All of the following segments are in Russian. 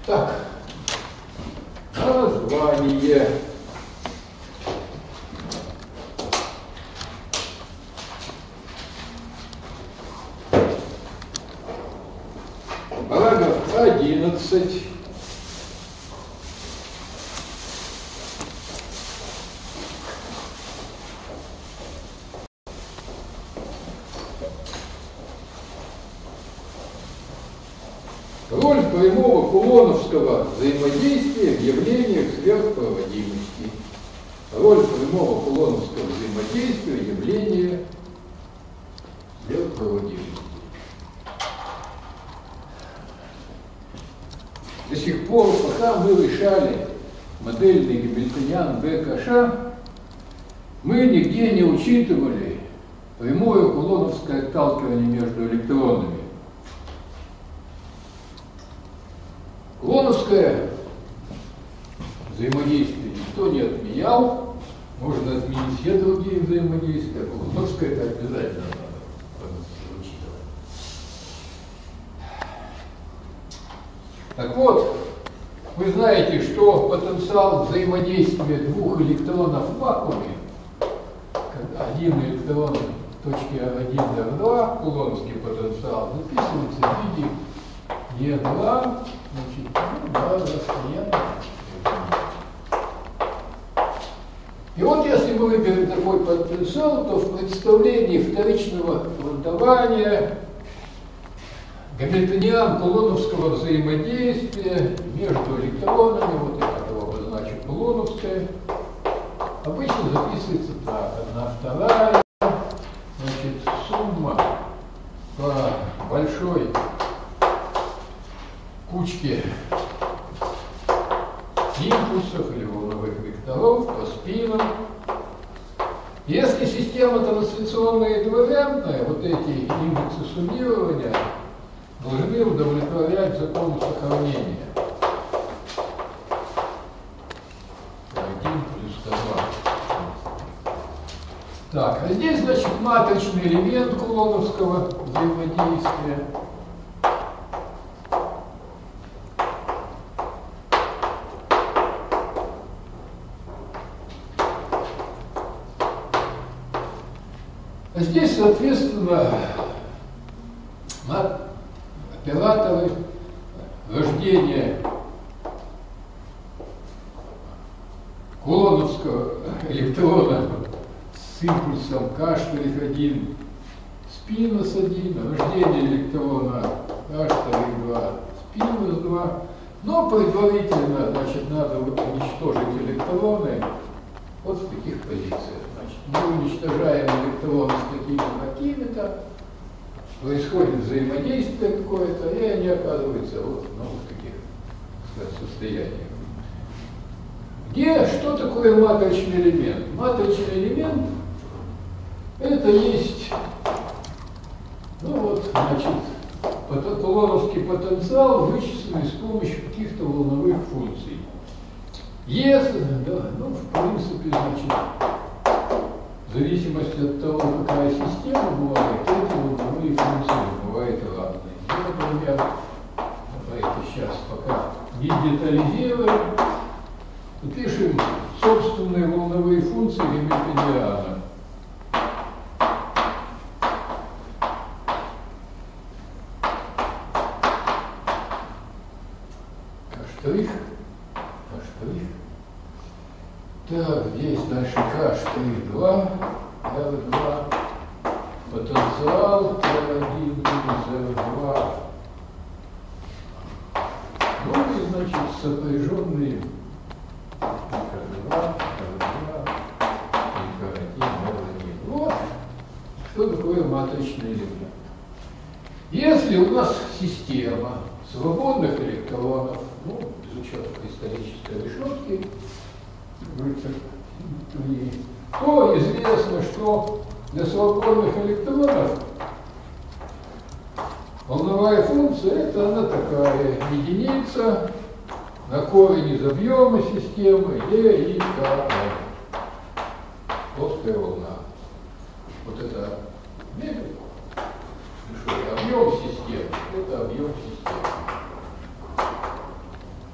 Так, название. Параграф 11. Роль прямого кулоновского взаимодействия в явлениях сверхпроводимости. Роль прямого кулоновского взаимодействия в явлениях сверхпроводимости. До сих пор, пока мы решали модельный гамильтониан БКШ, мы нигде не учитывали прямое кулоновское отталкивание между электронами. Кулоновское взаимодействие никто не отменял, можно отменить все другие взаимодействия, а кулоновское это обязательно надо учитывать. Так вот, вы знаете, что потенциал взаимодействия двух электронов в вакууме, один электрон в точке R1, R2, кулоновский потенциал, записывается в виде E2, значит, да, расстояние. И вот если мы выберем такой потенциал, то в представлении вторичного фронтования гамильтониан кулоновского взаимодействия между электронами, вот я его обозначу кулоновское, обычно записывается так: 1/2, значит, сумма по большой кучке импульсов или волновых векторов по спинам. Если система трансляционная и двувариантная, вот эти индексы суммирования должны удовлетворять закону сохранения. 1 плюс 2. Так, а здесь, значит, матричный элемент кулоновского взаимодействия. Здесь, соответственно, операторы рождения кулоновского электрона с импульсом K'1 с π-1, рождение электрона H'2 с π-2, но предварительно, значит, надо уничтожить электроны вот в таких позициях. Мы уничтожаем электроны с такими-то, такими-то, происходит взаимодействие какое-то, и они оказываются вот в таких, сказать, состояниях. Что такое матричный элемент? Матричный элемент — это есть, ну вот, значит, кулоновский потенциал, вычисленный с помощью каких-то волновых функций. Если, да, ну, в принципе, значит, в зависимости от того, какая система бывает, эти волновые функции бывают разные. Например, давайте сейчас пока не детализируем, пишем собственные волновые функции гамильтониана. K'. Так, здесь дальше K'2, R2, потенциал R1 минус R2. Ну и, значит, сопряженные K2, R2 и K1, R1. Вот что такое матричный элемент. Если у нас система свободных электронов, ну, без учета кристаллической решетки, то известно, что для свободных электронов волновая функция — это она такая единица на корень из объема системы E и K. Плоская волна. Вот это объем системы. Это объем системы.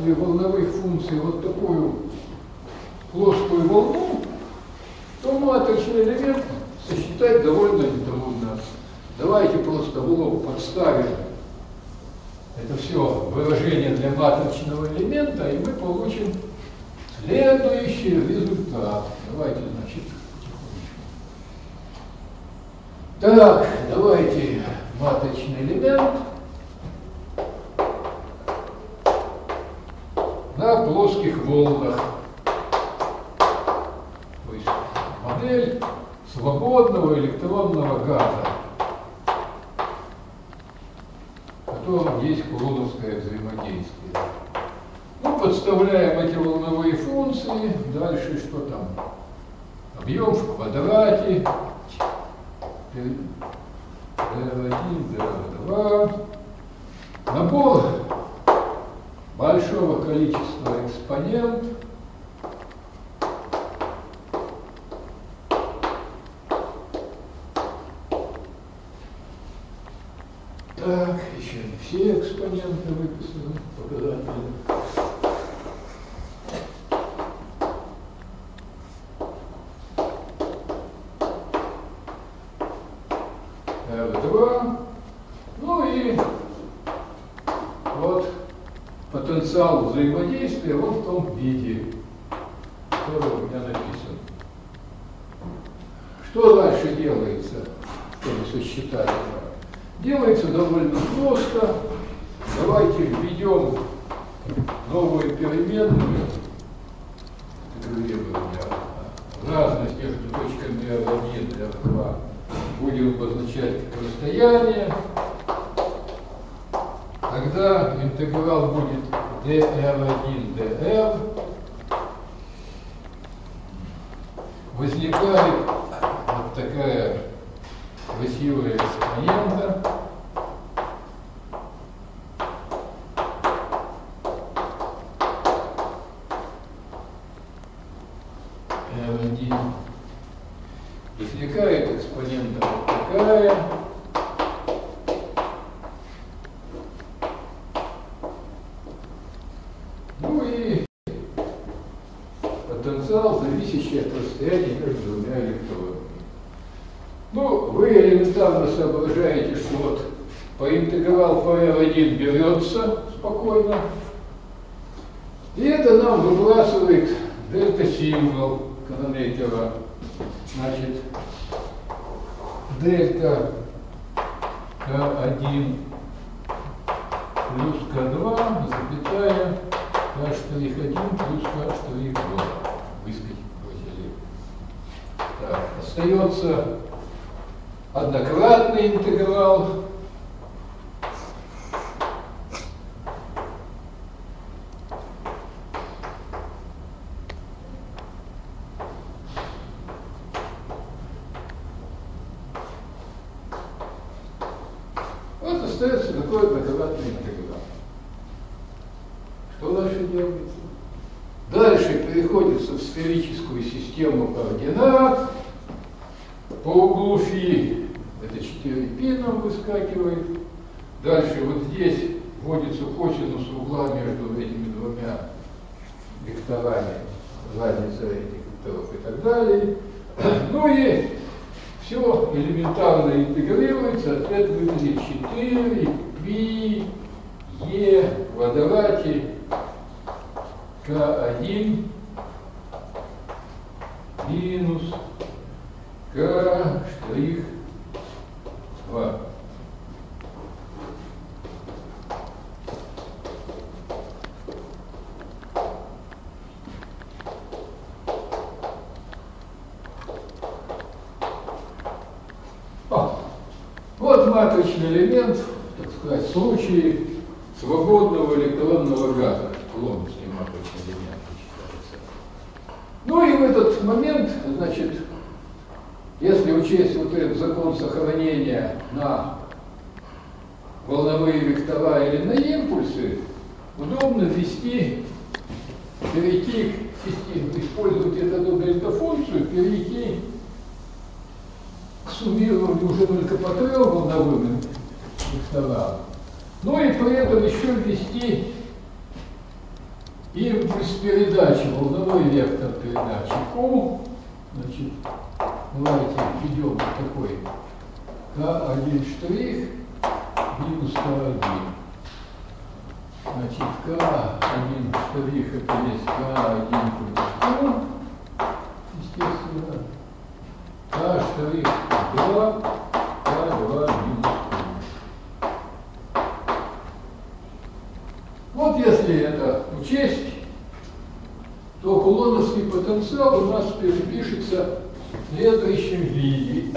качестве волновых функций вот такую плоскую волну, то маточный элемент сосчитать довольно нетрудно. Давайте просто в лоб подставим это все выражение для маточного элемента, и мы получим следующий результат. Давайте, значит, потихонечку. Так, давайте маточный элемент на плоских волнах. То есть модель свободного электронного газа, в котором есть кулоновское взаимодействие. Ну, подставляем эти волновые функции. Дальше что там? Объем в квадрате. D1, D2. Набор большого количества экспонент. Так, еще не все экспоненты выписаны, показатели. R2. Ну и вот потенциал взаимодействия вот в том виде, который у меня написан. Что дальше делается, чтобы сосчитать это? Делается довольно просто. Давайте введем новую переменную разность между точками R1 и R2. Будем обозначать расстояние. Тогда интеграл будет dr1 dr. Возникает вот такая красивая экспонента. R1. Возникает экспонента вот такая. Ну и потенциал, зависящий от расстояния между двумя электронами. Ну, вы элементарно соображаете, что вот по интеграл по R1 берется спокойно, и это нам выбрасывает дельта-символ Кронекера. Значит, дельта К1 плюс К2, запятая, К'1 плюс К'2. Выскочили. Так, остается однократный интеграл. Вот остается такой однократный интеграл. Что дальше делается? Дальше переходится в сферическую систему координат. По углу φ это 4π нам выскакивает. Дальше вот здесь вводится косинус угла между этими двумя векторами, разница этих векторов и так далее. Ну и все элементарно интегрируется, ответ выглядит 4πe в квадрате К1 минус К'2. Вот маточный элемент, так сказать, в случае свободного электронного газа. Кулоновский маточный элемент считается. Ну и в этот момент, значит, если учесть вот этот закон сохранения на волновые вектора или на импульсы, удобно перейти к системе, использовать эту дельта-функцию, перейти к суммированию уже только по 3 волновым векторам. Ну и при этом еще ввести импульс передачи, волновой вектор передачи Q, значит, давайте введем такой К1 штрих минус К1. Значит, К1 штрих это есть К1 плюс Q, естественно. К штрих 2, К2 минус Q. Вот если это учесть, то кулоновский потенциал у нас перепишется в следующем виде.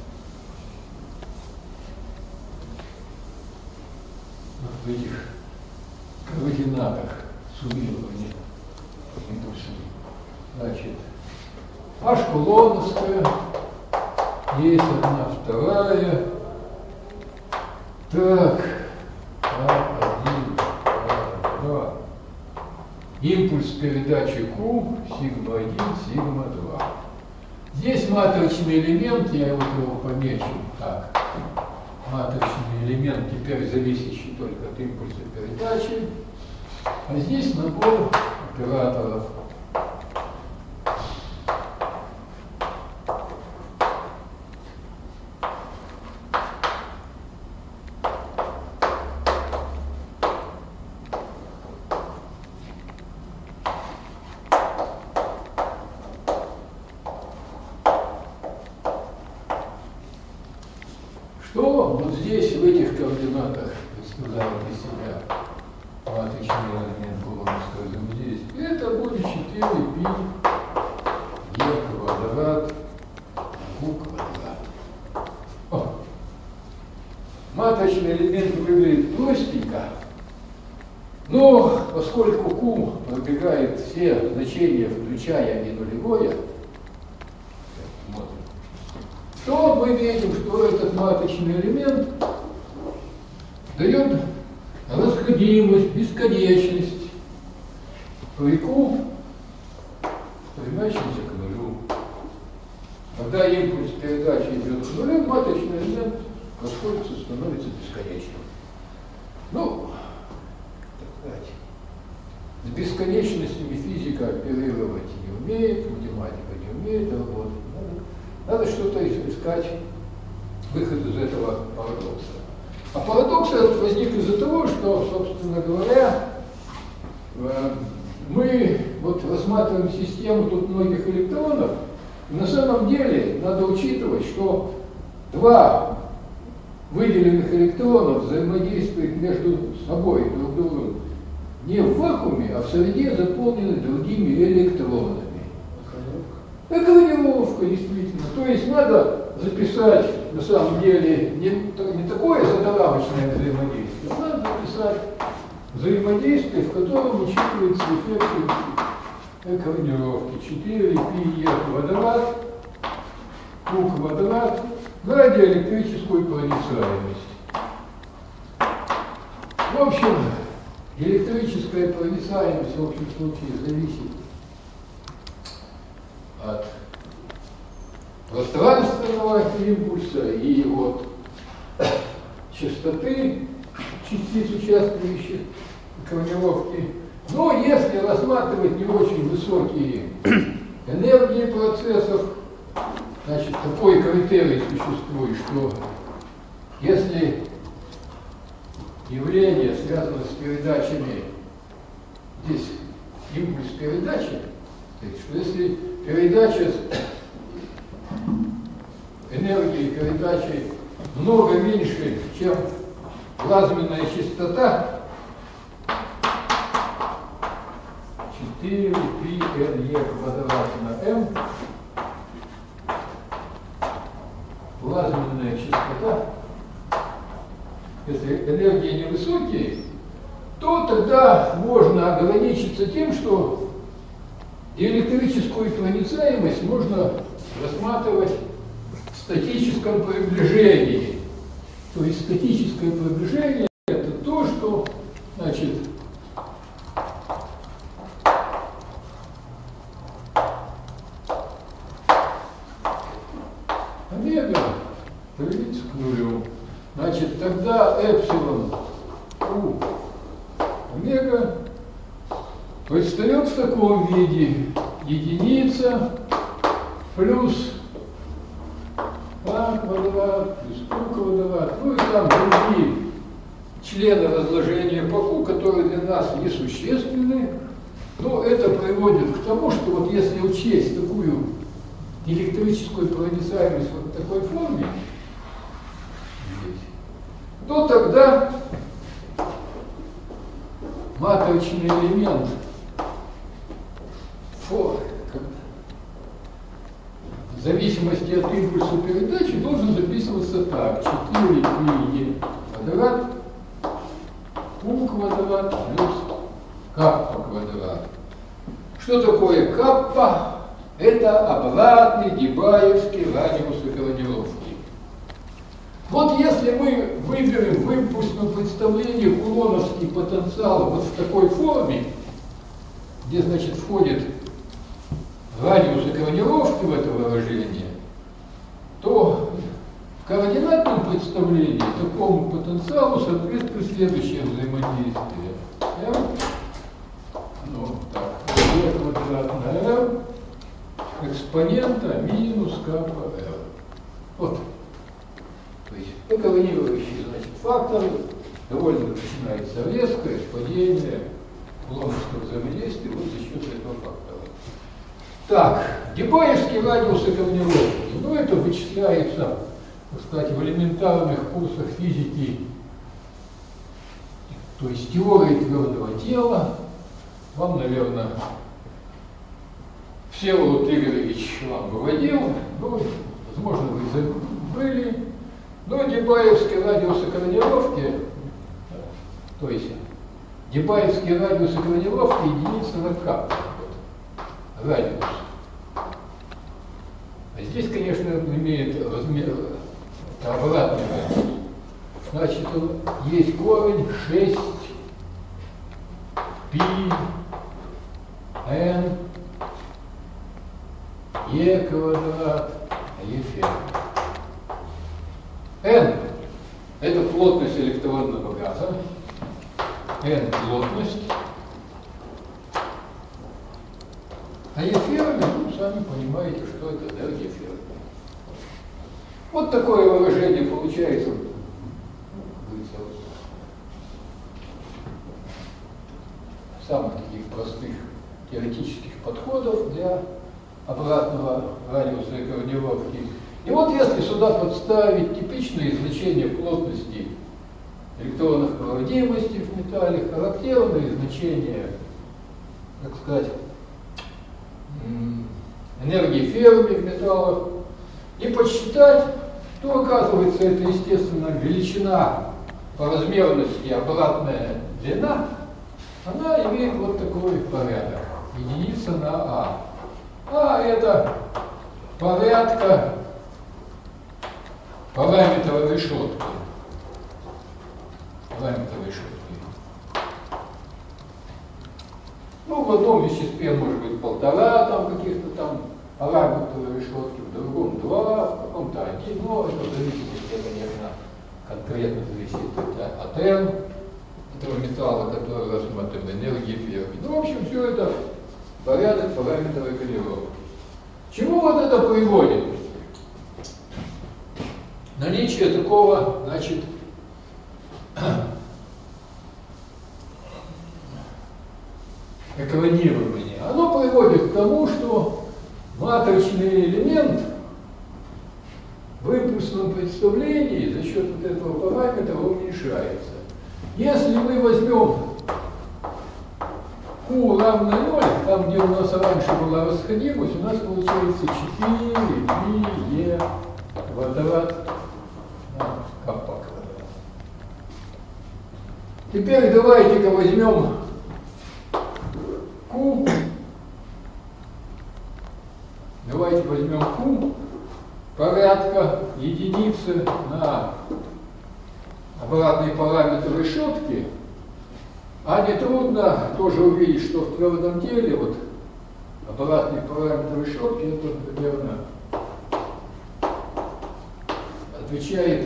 В этих координатах суммирования импульсов. Значит, H кулоновская, есть одна вторая. Так, А1, А2. Импульс передачи Q, сигма-1, сигма-2. Здесь матричный элемент, я вот его помечу так. Матричный элемент, теперь зависящий только от импульса передачи. А здесь набор операторов. Что вот здесь, в этих координатах, представляет из себя матричный элемент кулоновского взаимодействия? Это будет 4π e квадрат q квадрат. Матричный элемент выглядит простенько, но поскольку q пробегает все значения, включая и нулевое, то мы видим, что этот матричный элемент дает расходимость, бесконечность при Q, стремящийся к нулю. Когда импульс передачи идет к нулю, матричный элемент расходится, становится бесконечным. Ну, так сказать, с бесконечностями физика оперировать не умеет, математика не умеет работать. Надо что-то искать, выход из этого парадокса. А парадокс этот возник из-за того, что, собственно говоря, мы вот рассматриваем систему тут многих электронов, и на самом деле надо учитывать, что два выделенных электрона взаимодействуют между собой друг другом не в вакууме, а в среде, заполненной другими электронами. Экранировка, действительно. То есть надо записать, на самом деле, не такое задорамочное взаимодействие, а надо записать взаимодействие, в котором учитывается эффект экранировки. 4πe квадрат, q квадрат, радиоэлектрическую проницаемость. В общем, электрическая проницаемость в общем случае зависит от пространственного импульса и от частоты частиц, участвующих в экранировке. Но если рассматривать не очень высокие энергии процессов, значит, такой критерий существует, что если явление связано с передачами, здесь импульс передачи, что если передача энергии передачи много меньше, чем плазменная частота, 4πne квадрат на m, плазменная частота, если энергии невысокие, то тогда можно ограничиться тем, что электрическую проницаемость можно рассматривать в статическом приближении. То есть статическое приближение – это то, что, значит, омега стремится к нулю. Значит, тогда эпсилон у омега, то есть таком виде единица плюс А квадрат плюс Q квадрат, ну и там другие члены разложения по Q, которые для нас несущественны. Но это приводит к тому, что вот если учесть такую электрическую проницаемость вот в такой форме, то тогда матричный элемент в зависимости от импульса передачи должен записываться так: 4πe квадрат Q квадрат плюс каппа квадрат. Что такое каппа? Это обратный дебаевский радиус экранировки. Вот если мы выберем в импульсном представлении кулоновский потенциал вот в такой форме, где, значит, входит радиус экранировки в это выражение, то в координатном представлении такому потенциалу соответствует следующее взаимодействие. R, ну, так, E квадрат на R экспонента минус каппа R. Вот. То есть экранирующий, значит, фактор довольно начинается резкое падение кулоновского взаимодействия вот за счет этого фактора. Так, дебаевский радиус экранировки. Ну, это вычисляется, так сказать, в элементарных курсах физики, то есть теории твердого тела. Вам, наверное, Всеволод Игоревич вам выводил, ну, возможно, вы забыли, но дебаевский радиус экранировки, то есть дебаевский радиус экранировки единица на каппа. Вот, радиус. А здесь, конечно, он имеет размер, обратный радиус. Значит, он есть корень 6 π n e квадрат e ферм. N – это плотность электронного газа, N – плотность, а E ферми, ну, сами понимаете, что это энергия ферми. Вот такое выражение получается, самых таких простых теоретических подходов для обратного радиуса экранировки. И вот если сюда подставить типичные значения плотности электронных проводимости в металле, характерные значения, так сказать, энергии Ферми в металлах, и подсчитать, то оказывается это, естественно, величина по размерности обратная длина, она имеет вот такой порядок. Единица на А. А это порядка параметра решетки. Ну, в одном веществе может быть 1,5 там каких-то там параметров решетки, в другом 2, в каком-то 1, но это в зависимости, конечно, конкретно зависит от N, этого металла, который рассматриваем, энергии Ферми. Ну, в общем, все это порядок параметров экранировки. К чему вот это приводит? Наличие такого, значит, экранирования. Оно приводит к тому, что матричный элемент в импульсном представлении за счет вот этого параметра уменьшается. Если мы возьмем Q равно 0, там, где у нас раньше была расходимость, у нас получается 4πe квадрат на каппа квадрат. Теперь давайте-ка возьмем Q. Давайте возьмем Q порядка единицы на обратный параметр решетки. А нетрудно тоже увидеть, что в твердом теле вот обратный параметр решетки это примерно отвечает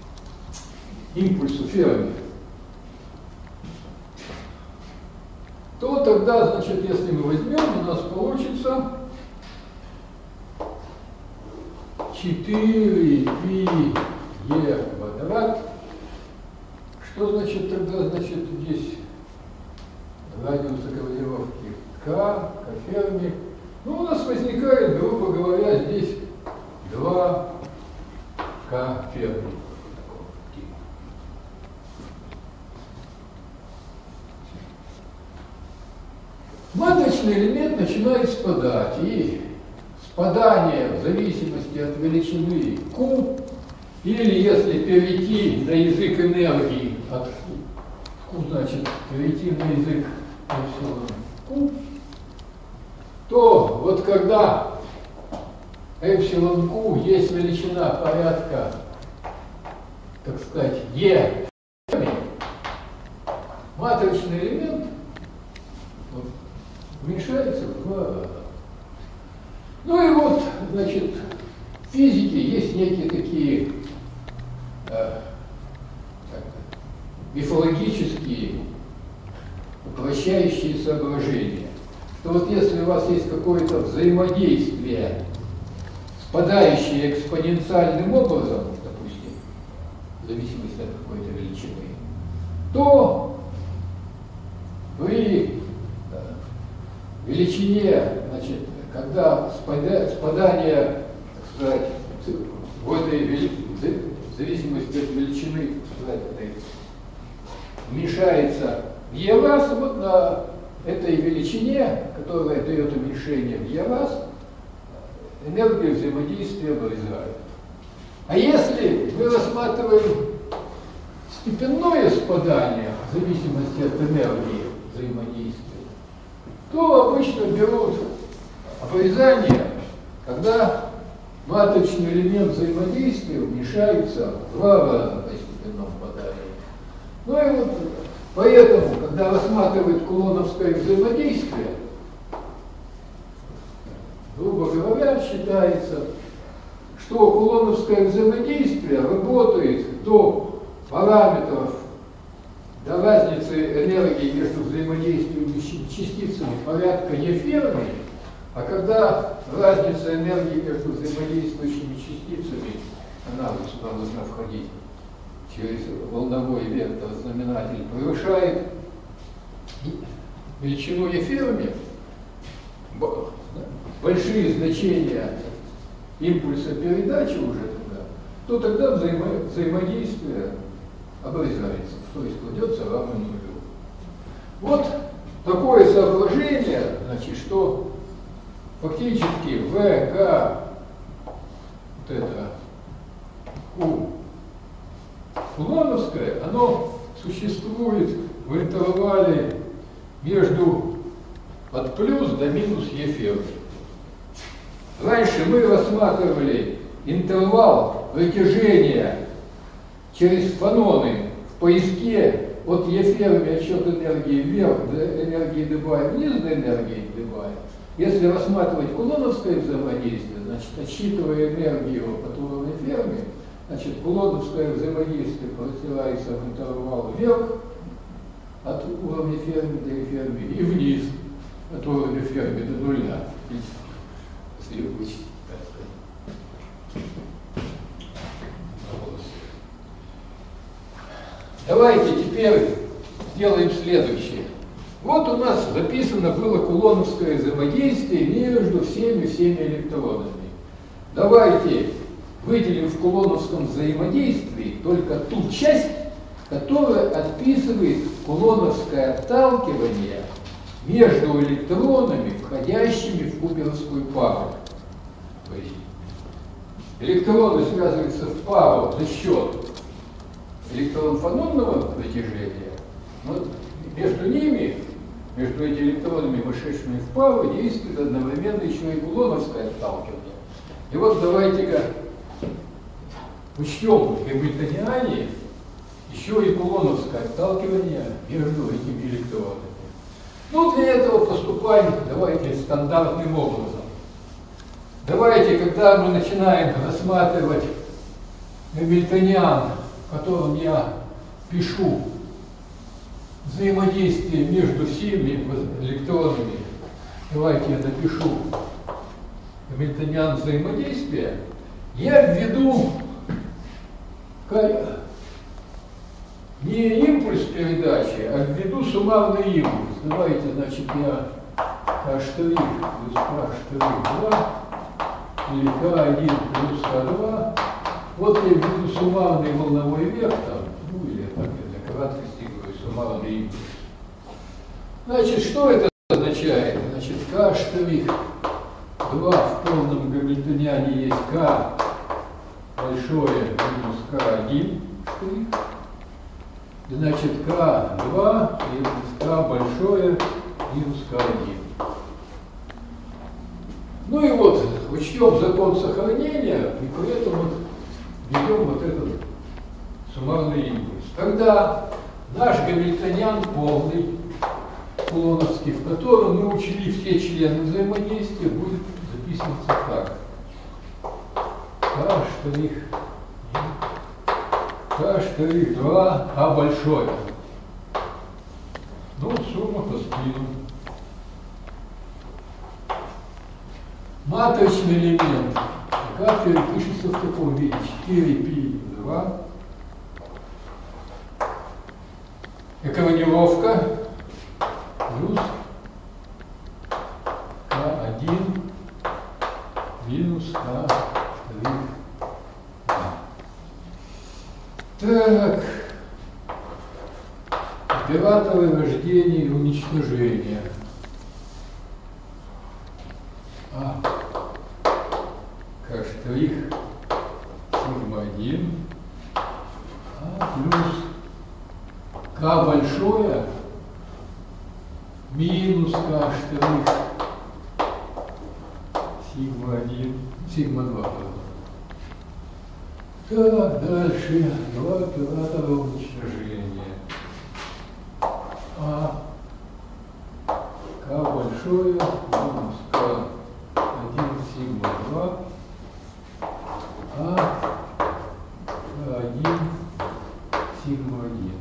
импульсу Ферми. то тогда, значит, если мы возьмем, у нас получится 4πe квадрат. Что значит тогда, значит, здесь радиус околировки k, Ферми. Ну, у нас возникает, грубо говоря, здесь 2k Ферми. Маточный элемент начинает спадать, и спадание в зависимости от величины Q, или если перейти на язык энергии от Q, значит, перейти на язык Q, то вот когда эпсилон Q есть величина порядка, так сказать, E, маточный элемент вот, уменьшается в 2 раза. Ну и вот, значит, в физике есть некие такие мифологические упрощающие соображения, что вот если у вас есть какое-то взаимодействие, спадающее экспоненциальным образом, допустим, в зависимости от какой-то величины, то при величине, значит, когда спадание, так сказать, в этой зависимости от величины, так сказать, уменьшается в e раз, вот на этой величине, которая дает уменьшение в e раз, энергия взаимодействия обрезает. А если мы рассматриваем степенное спадание в зависимости от энергии взаимодействия, то обычно берут обрезание, когда маточный элемент взаимодействия уменьшается в 2 раза по степенному поданию. Ну и вот поэтому, когда рассматривают кулоновское взаимодействие, грубо говоря, считается, что кулоновское взаимодействие работает до параметров, до разницы энергии между взаимодействующими частицами порядка не Ферми, а когда разница энергии между взаимодействующими частицами, она сюда должна входить через волновой вектор знаменатель, превышает величину Ферми, большие значения импульса передачи уже тогда, то тогда взаимодействие обрезается, то есть кладется равно нулю. Вот такое соображение, значит, что фактически ВК, вот это Q кулоновское, оно существует в интервале между от плюс до минус Е Ферми. Раньше мы рассматривали интервал притяжения через фононы в поиске от Е Ферми отсчет энергии вверх до энергии Дебая, вниз до энергии Дебая. Если рассматривать кулоновское взаимодействие, значит, отсчитывая энергию от уровня Ферми, значит, кулоновское взаимодействие простирается в интервал вверх от уровня Ферми до Ферми и вниз от уровня Ферми до нуля. Если вычесть, так сказать. Давайте теперь сделаем следующее. Вот у нас записано было кулоновское взаимодействие между всеми электронами. Давайте выделим в кулоновском взаимодействии только ту часть, которая описывает кулоновское отталкивание между электронами, входящими в куперовскую пару. То есть электроны связываются в пару за счет электрон-фононного притяжения, но между ними, между этими электронами, вышедшими в пару, действует одновременно еще и кулоновское отталкивание. И вот давайте-ка учтем в гамильтониане еще и кулоновское отталкивание между этими электронами. Ну, для этого поступаем, давайте, стандартным образом. Давайте, когда мы начинаем рассматривать гамильтониан, в котором я пишу взаимодействие между всеми электронами. Давайте я напишу гамильтониан взаимодействия. Я введу не импульс передачи, а введу суммарный импульс. Давайте, значит, я К' плюс К' 2 или К1 плюс К2. Вот я введу суммарный волновой вектор, ну или так я для краткости говорю, суммарный импульс. Значит, что это означает? Значит, К' 2 в полном гамильтониане есть К большое минус К1 штрих. Значит, К2 минус К большое минус К1. Ну и вот, учтем закон сохранения, и при этом вот введем вот этот суммарный импульс. Тогда наш гамильтониан полный, кулоновский, в котором мы учли все члены взаимодействия, будет записываться так. К'2, А большое. Ну, сумма по спину. Матричный элемент. Как пишется в таком виде? 4π2. Экранировка плюс К1 минус К'2. Так. Операторы рождения и уничтожения. К' сигма 1 плюс К большое минус К' сигма 1, сигма 2. Так, дальше два оператора уничтожения. К большое минус К1 сигма 2, К1 сигма 1.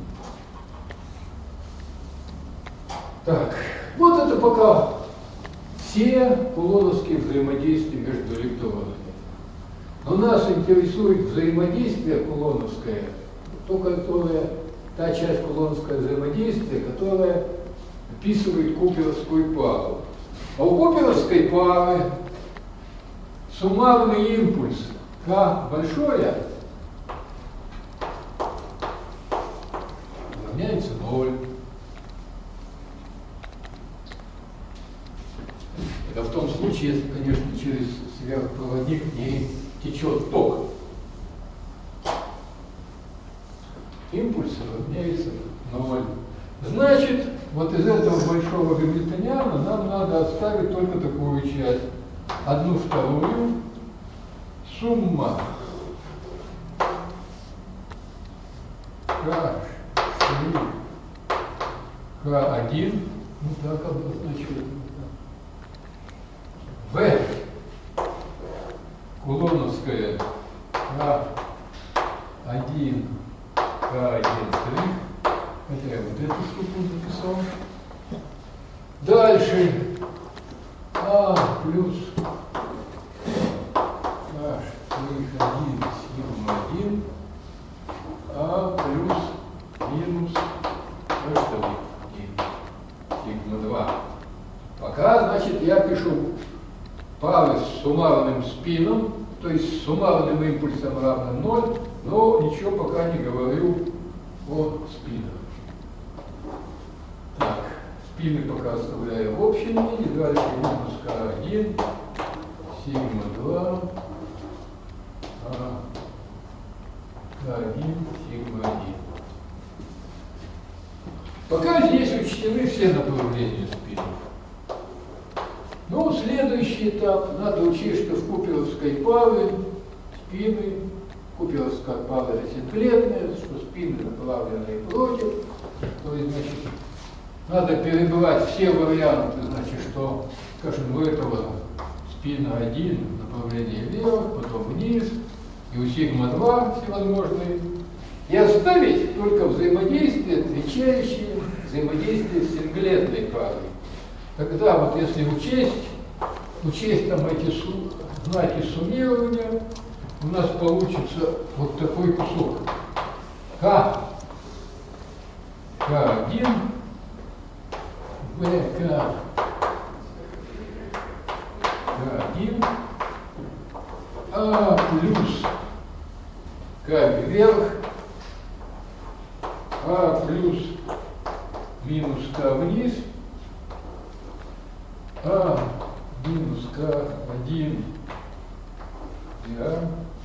Так, вот это пока все кулоновские взаимодействия между электронами. Но нас интересует взаимодействие кулоновское, та часть кулоновского взаимодействия, которая описывает куперовскую пару. А у куперовской пары суммарный импульс К большое равняется 0. Это в том случае, если, конечно, через сверхпроводник не течет ток. Импульс равняется 0. Значит, вот из этого большого гамильтониана нам надо оставить только такую часть. 1/2 сумма К1, ну так обозначили. В кулоновская К1, К1 штрих. Это я вот эту штуку записал. Дальше плюс К'1 сигма 1, плюс минус К'1 сигма 2. Пока, значит, я пишу пары с суммарным спином, то есть с суммарным импульсом равным 0, но ничего пока не говорю о спинах. Так, спины пока оставляю в общем виде, дальше минус К1, сигма 2, К1, сигма 1. Пока здесь учтены все направления спинов. Ну, следующий этап. Надо учесть, что в куперовской паре спины, куперовская пара асимплетная, что спины направлены против. То есть, значит, надо перебрать все варианты, значит, что, скажем, у этого спина 1 направление вверх, потом вниз, и у сигма 2 всевозможные, и оставить только взаимодействия, отвечающие взаимодействие с синглетной парой. Тогда вот если учесть там эти знаки суммирования, у нас получится вот такой кусок. К1, ВК, К1, А плюс К вверх, А плюс минус К вниз, А минус К1 и А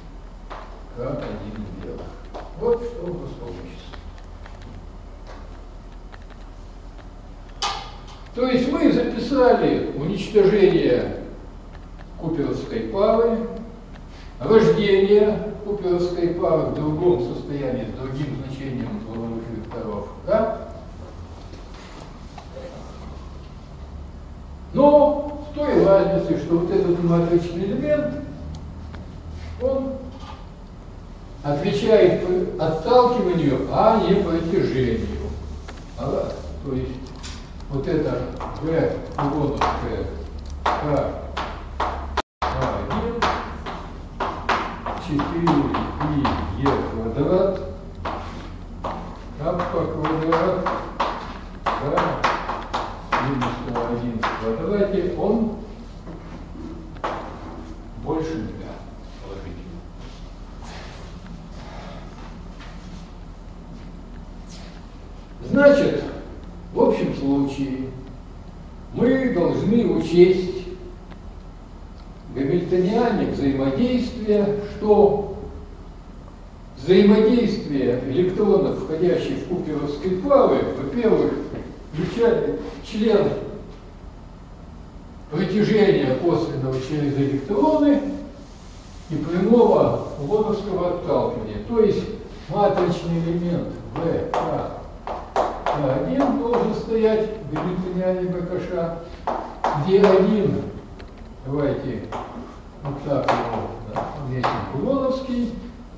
К1 вверх. Вот что у нас получится. То есть мы записали уничтожение куперовской пары, рождение куперовской пары в другом состоянии, с другим значением узловых векторов. Да? Но с той разницей, что вот этот матричный элемент, он отвечает отталкиванию, а не притяжению. То есть вот это V кулоновское К1, 4πe квадрат, каппа квадрат, К минус К1 в квадрате, он больше нуля положительно. Значит, в общем случае мы должны учесть гамильтониане взаимодействия, что взаимодействие электронов, входящих в куперовские пары, во-первых, включает член притяжения косвенного через электроны и прямого кулоновского отталкивания. То есть матричный элемент ВК К1 должен стоять в гамильтониане БКШ, где 1, давайте вот так его отметим, кулоновский,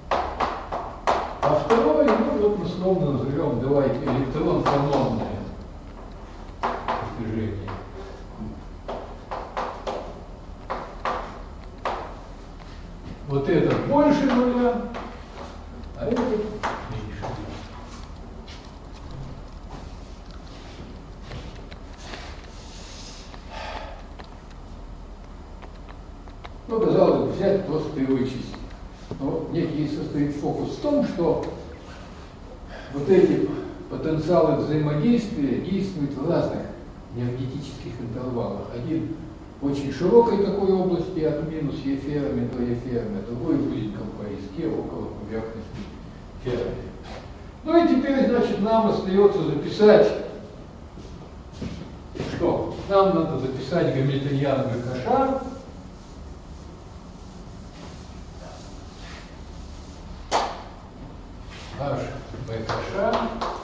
а второй, ну вот мы словно назовем, давайте, электрон-фононное движение. Вот этот больше нуля, а этот меньше. Ну, казалось бы, взять просто и вычесть. Но некий состоит фокус в том, что вот эти потенциалы взаимодействия действуют в разных энергетических интервалах. Один в очень широкой такой области, от минус Е-ферми до Е-ферми, другой будет как по иске около поверхности ферми. Ну и теперь, значит, нам остается записать, что? Нам надо записать гамильтониан БКШ. Наш БКШ,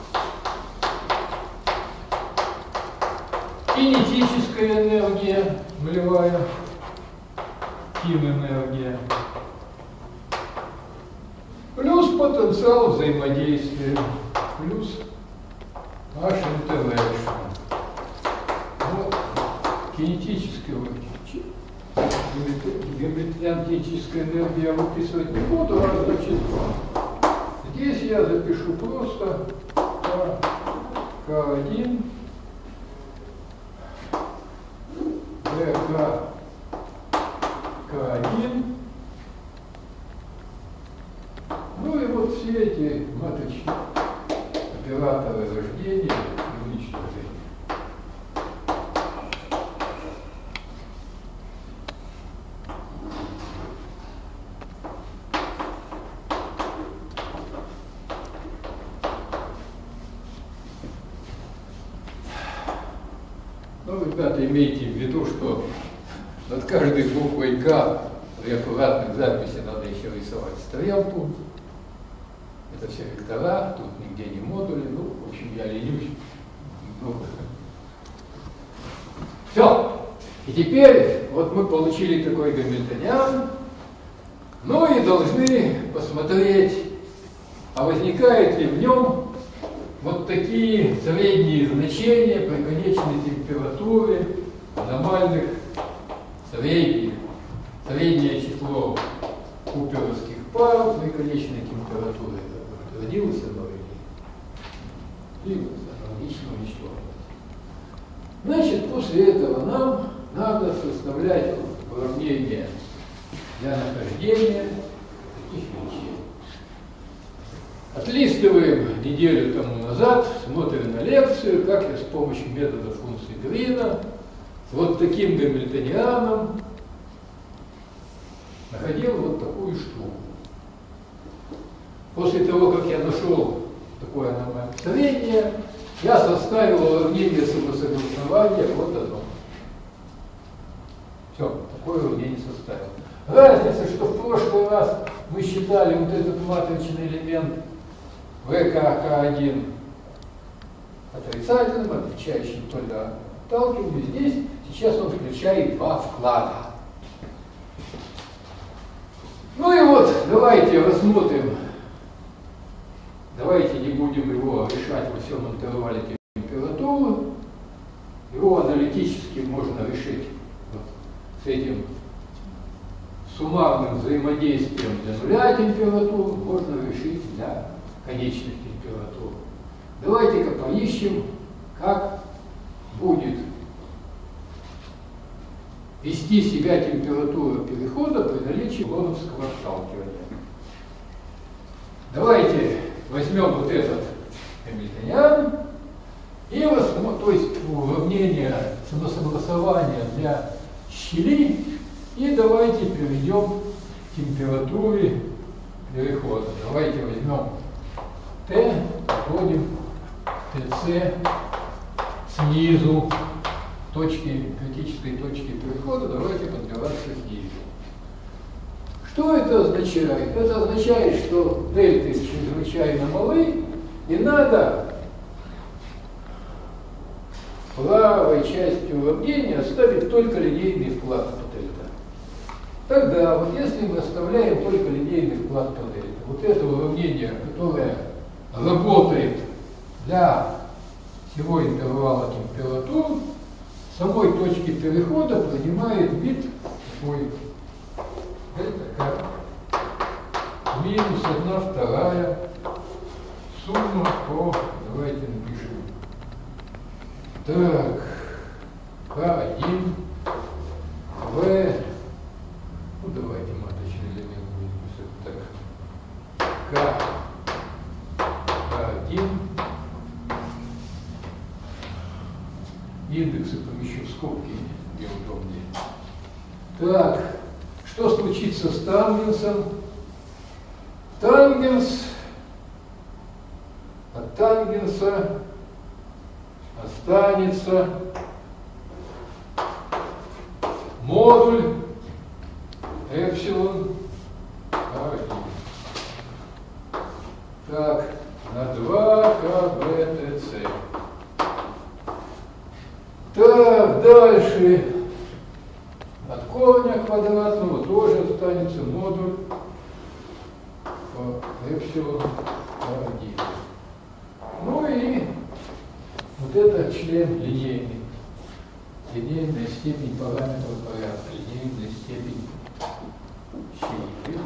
кинетическая энергия, нулевая, кинэнергия, плюс потенциал взаимодействия, плюс наш interaction. Вот кинетическая кинетическая энергия я выписывать не буду, а значит, здесь я запишу просто К1, ВК К1. Ну и вот все эти матричные операторы рождения и уничтожения. Ну, ребята, имейте в виду, что над каждой буквой К при аккуратной записи надо еще рисовать стрелку. Это все вектора, тут нигде не модули. Ну, в общем, я ленюсь. Ну. Все. И теперь вот мы получили такой гамильтониан. Ну и должны посмотреть, а возникает ли в нем вот такие средние значения при конечной температуре аномальных среднее число куперовских пар при конечной температуре. Родилось оно или аналогично уничтожилось. Значит, после этого нам надо составлять уравнение для нахождения таких величин. Отлистываем неделю тому назад, смотрим на лекцию, как я с помощью метода функции Грина с вот таким гамильтонианом находил вот такую штуку. После того, как я нашел такое аномальное среднее, я составил уравнение самосогласования вот оно. Все, такое уравнение составил. Разница, что в прошлый раз мы считали вот этот матричный элемент ВКК1 отрицательным, отвечающим только отталкиванию. Здесь сейчас он включает два вклада. Ну и вот, давайте рассмотрим. Давайте не будем его решать во всем интервале температуры. Его аналитически можно решить вот с этим суммарным взаимодействием для нуля температур, можно решить для конечных температур. Давайте-ка поищем, как будет вести себя температура перехода при наличии лоновского отталкивания. Давайте возьмем вот этот гамильтониан и то есть уравнение самосогласования для щели, и давайте приведем к температуре перехода. Давайте возьмем Т, вводим ТЦ снизу критической точки перехода, давайте подбираться снизу. Что это означает? Это означает, что дельты чрезвычайно малы, и надо в правой части уравнения оставить только линейный вклад по дельта. Тогда, вот если мы оставляем только линейный вклад по дельта, вот это уравнение, которое работает для всего интервала температур, самой точки перехода принимает вид такой дельта К минус 1/2 сумма по, давайте напишем, так, К1, В, ну давайте маточный элемент будет так, К1, индексы помещу в скобки, где удобнее. Так, что случится с тангенсом? Тангенс от тангенса останется модуль эпсилон А1. Так, на 2 КБТЦ. Так, дальше от корня квадратного тоже останется модуль эпсилон А1. Ну и вот это член линейный. Линейная степень параметров порядка. Линейная степень щели.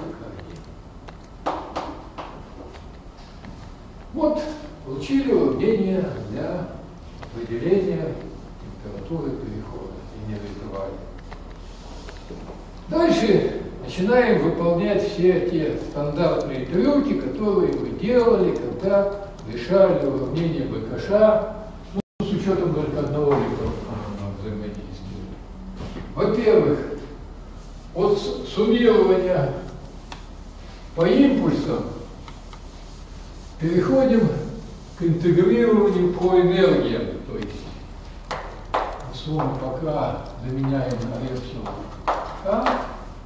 Вот получили уравнение для определения температуры перехода и не вызывали. Дальше начинаем выполнять все те стандартные трюки, которые мы делали, когда решали уравнение БКШ, ну, с учетом только одного электронного взаимодействия. Во-первых, от суммирования по импульсам переходим к интегрированию по энергиям, то есть сумму пока заменяем на эпсилон К,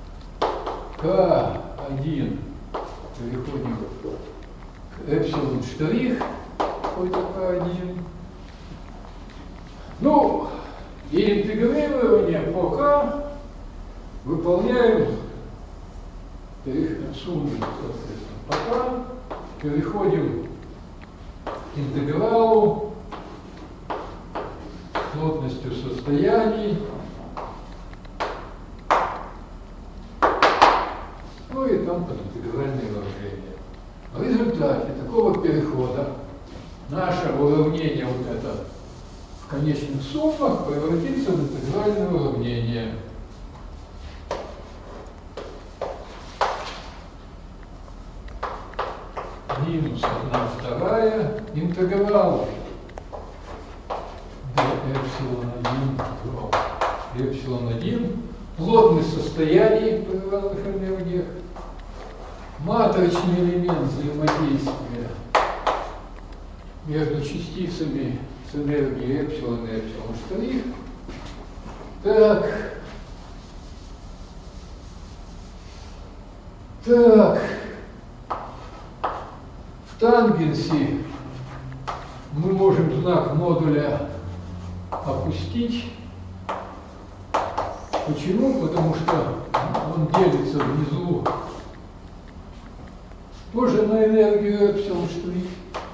К1 переходим к эпсилон штрих, какой-то К1. Ну, и интегрирование по К выполняем сумму, соответственно, по К, переходим интегралу плотностью состояний. Ну и там подинтегральные выражения. В результате такого перехода наше уравнение вот это в конечных суммах превратится в интегральное уравнение. Минус 1/2 интеграл ε1 плотность состояний при равных энергиях, матричный элемент взаимодействия между частицами с энергией эпсилон и эпсилон штрих. Так. В тангенсе мы можем знак модуля опустить. Почему? Потому что он делится внизу тоже на энергию эпсилон штрих.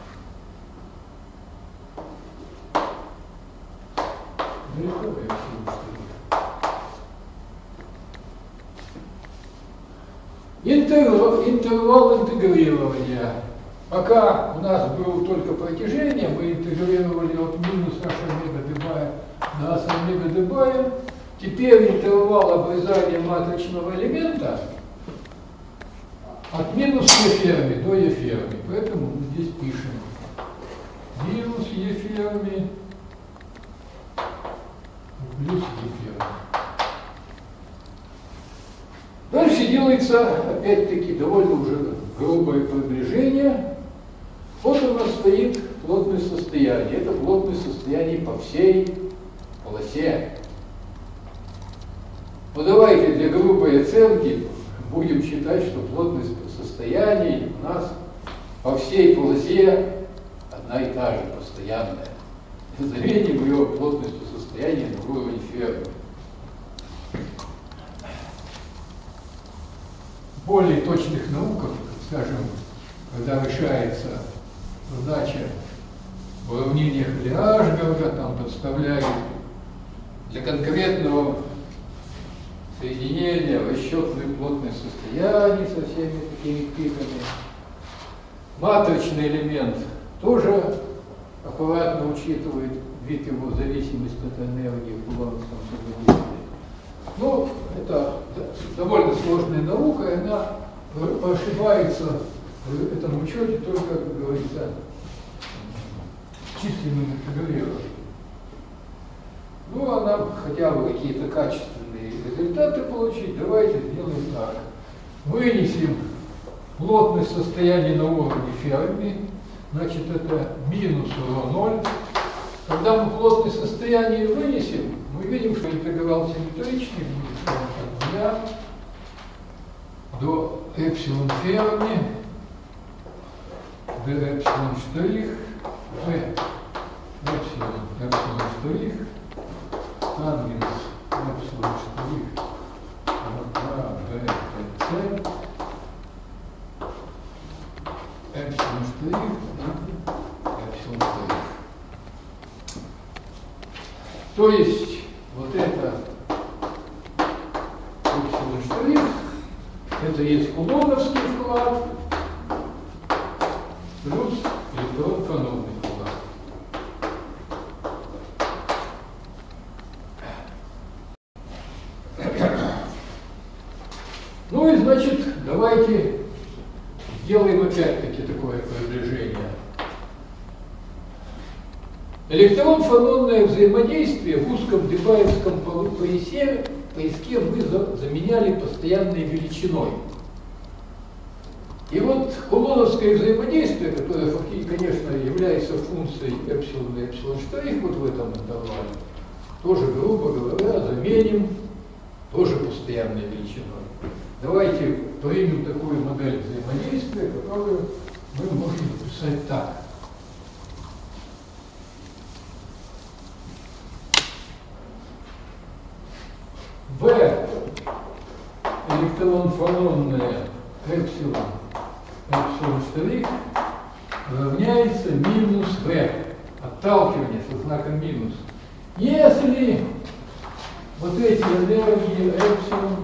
Интервал интегрирования. Пока у нас было только протяжение, мы интегрировали от минус h омега дб на s омега дб. Теперь интервал обрезания матричного элемента от минус e ферми до e ферми. Поэтому мы здесь пишем минус e ферми плюс e ферми. Дальше делается, опять-таки, довольно уже грубое приближение. Вот у нас стоит плотность состояния. Это плотность состояний по всей полосе. Ну давайте для грубой оценки будем считать, что плотность состояний у нас по всей полосе одна и та же, постоянная. Заменим ее плотностью состояния на уровень Ферми. В более точных науках, скажем, когда решается задача в уравнениях Лиашберга, там подставляют для конкретного соединения расчетную плотность состояний со всеми такими пиками. Матричный элемент тоже аккуратно учитывает вид его зависимости от энергии в кулоновском взаимодействии. Ну, это довольно сложная наука, и она ошибается в этом учете только, как говорится, численным интегрированием. Ну, а нам хотя бы какие-то качественные результаты получить, давайте сделаем так. Вынесем плотность состояния на уровне Ферми, значит, это минус ρ0. Когда мы плотность состояния вынесем, мы видим, что интеграл симметричный будет от 0 до эпсилон Ферми, до эпсилон штрих, эпсилон штрих, тангенс эпсилон штрих, А, Б, С, эпсилон штрих, эпсилон штрих. То есть вот это эпсилон штрих, это есть кулоновский вклад плюс электрон-фоновый вклад. Ну и значит, давайте сделаем опять-таки такое приближение. Электрон-фононное взаимодействие в узком дебаевском пояске мы заменяли постоянной величиной. И вот кулоновское взаимодействие, которое фактически, конечно, является функцией эпсилон и эпсилон штрих вот в этом интервале, тоже, грубо говоря, заменим тоже постоянной величиной. Давайте примем такую модель взаимодействия, которую мы можем написать так. В электрон-фононное эпсилон штрих равняется минус v. Отталкивание со знаком минус. Если вот эти энергии эпсилон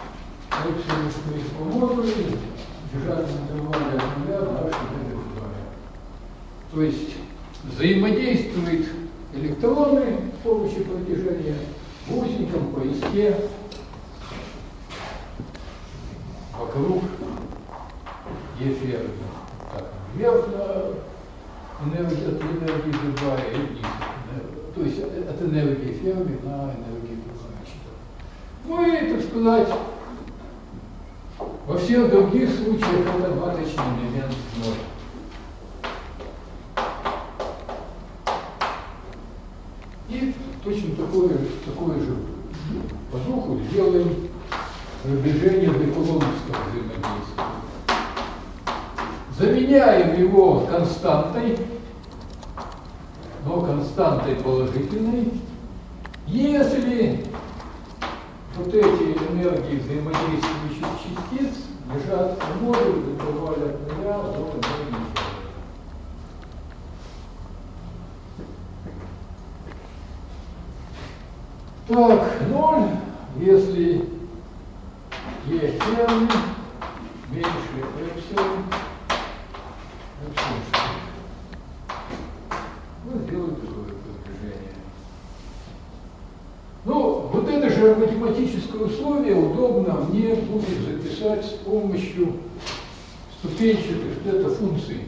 по модулю лежат в интервале от 0 до h до 2. То есть взаимодействуют электроны с помощью протяжения в узеньком пояске вокруг Е-ферми. Так, вверх от энергии Дебая и вниз. То есть от энергии Ферми на энергию Дебая. Ну и, так сказать, во всех других случаях это маточный элемент ноль. И точно такое же по духу делаем приближение до кулоновского взаимодействия. Заменяем его константой, но константой положительной, если вот эти энергии взаимодействующих частиц лежат в модуле в интервале от 0 до энергии. Так, 0, если Е ферми меньше эпсилон, мы сделаем такое приближение. Ну, вот это же математическое условие удобно мне будет записать с помощью ступенчатых тета-функций.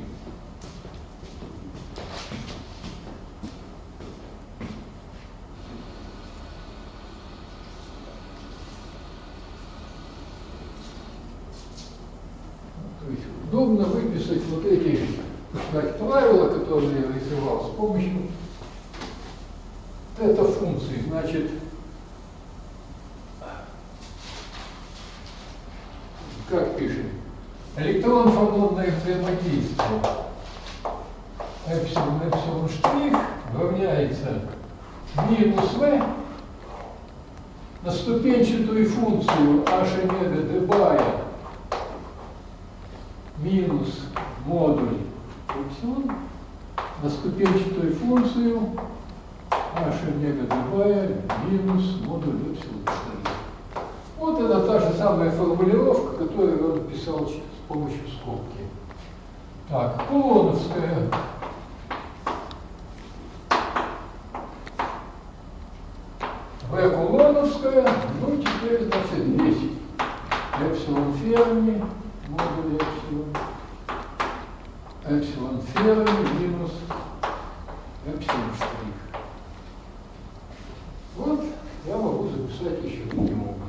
Удобно выписать вот эти, так сказать, правила, которые я рисовал, с помощью тета-функций. Значит, как пишем? Электрон-фотонное взаимодействие эпсилон штрих равняется минус v на ступенчатую функцию h омега Дебая минус модуль эпсилон на ступенчатую функцию h омега Дебая минус модуль эпсилон штрих. Вот это та же самая формулировка, которую он писал с помощью скобки. Так, кулоновская. В кулоновская, ну теперь, значит, здесь эпсилон ферми, модуль эпсилон ферми минус эпсилон штрих. Вот я могу записать еще таким образом.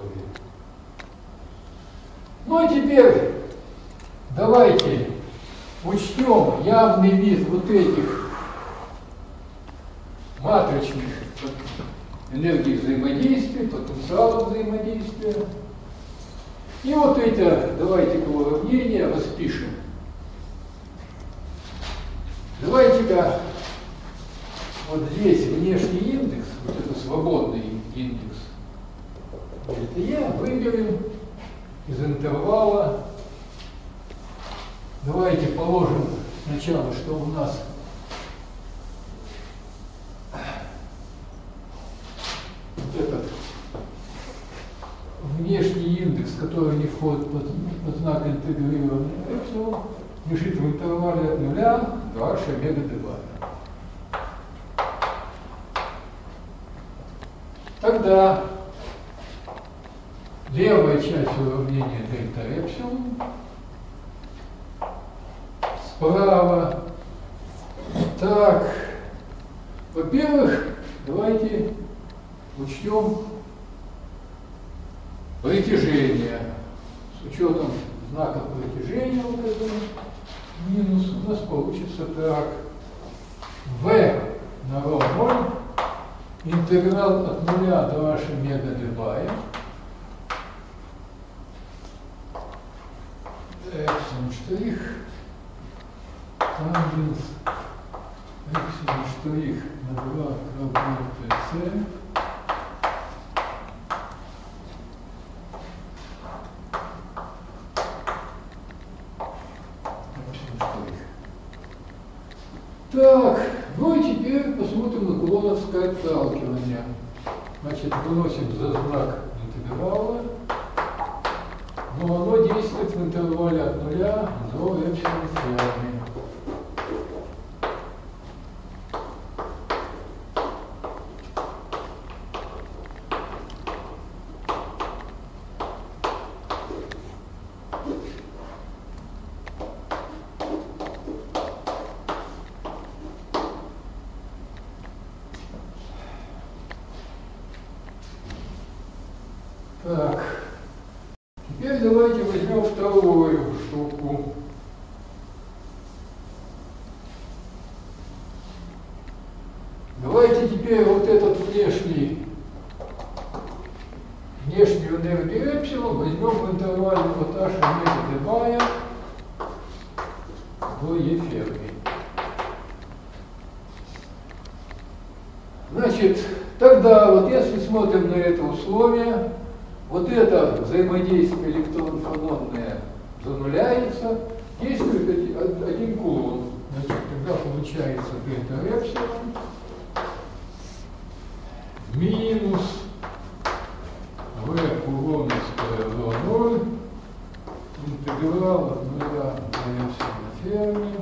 Ну а теперь давайте учтем явный вид вот этих матричных энергий взаимодействия, потенциалов взаимодействия. И вот это, давайте-ка уравнение распишем. Давайте-ка вот здесь внешний индекс, вот это свободный индекс, это Е, выберем из интервала. Давайте положим сначала, что у нас этот внешний индекс, который не входит под знак интегрированный эпсилон, лежит в интервале от 0 до h омега Дебая. Тогда левая часть уравнения дельта эпсилон, справа. Так, во-первых, давайте учтем притяжение. С учетом знака притяжения вот этого минус у нас получится так. V на ро 0, интеграл от 0 до h омега Дебая. Эпсилон штрих тангенс эпсилон штрих на 2 квадрат ТЦ эпсилон штрих. Так, ну и теперь посмотрим на кулоновское отталкивание. Значит, выносим за знак интеграла, но оно действует в интервале от 0 до эпсилон ферми. Так, теперь давайте возьмем вторую штуку. Давайте теперь вот этот внешнюю энергию эпсилон возьмем в интервале от h омега d бая до e ферми. Значит, тогда вот если смотрим на это условие, вот это взаимодействие электрон-фононное зануляется, действует один кулон. Значит, тогда получается дельта эпсилон минус v кулоновское v0 интеграл от 0 до эпсилона ферми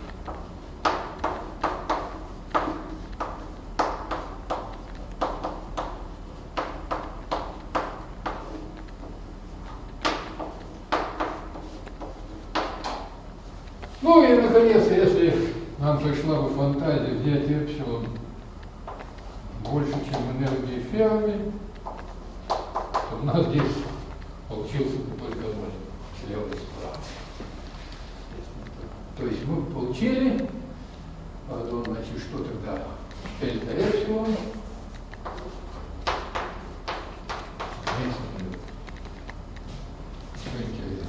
Ну и, наконец, если нам пришла бы фантазия взять эпсилон больше, чем энергии Ферми, то у нас здесь получился бы только 0 слева и справа. То есть мы получили, пардон, значит, что тогда? Дельта эпсилон. Что интересно.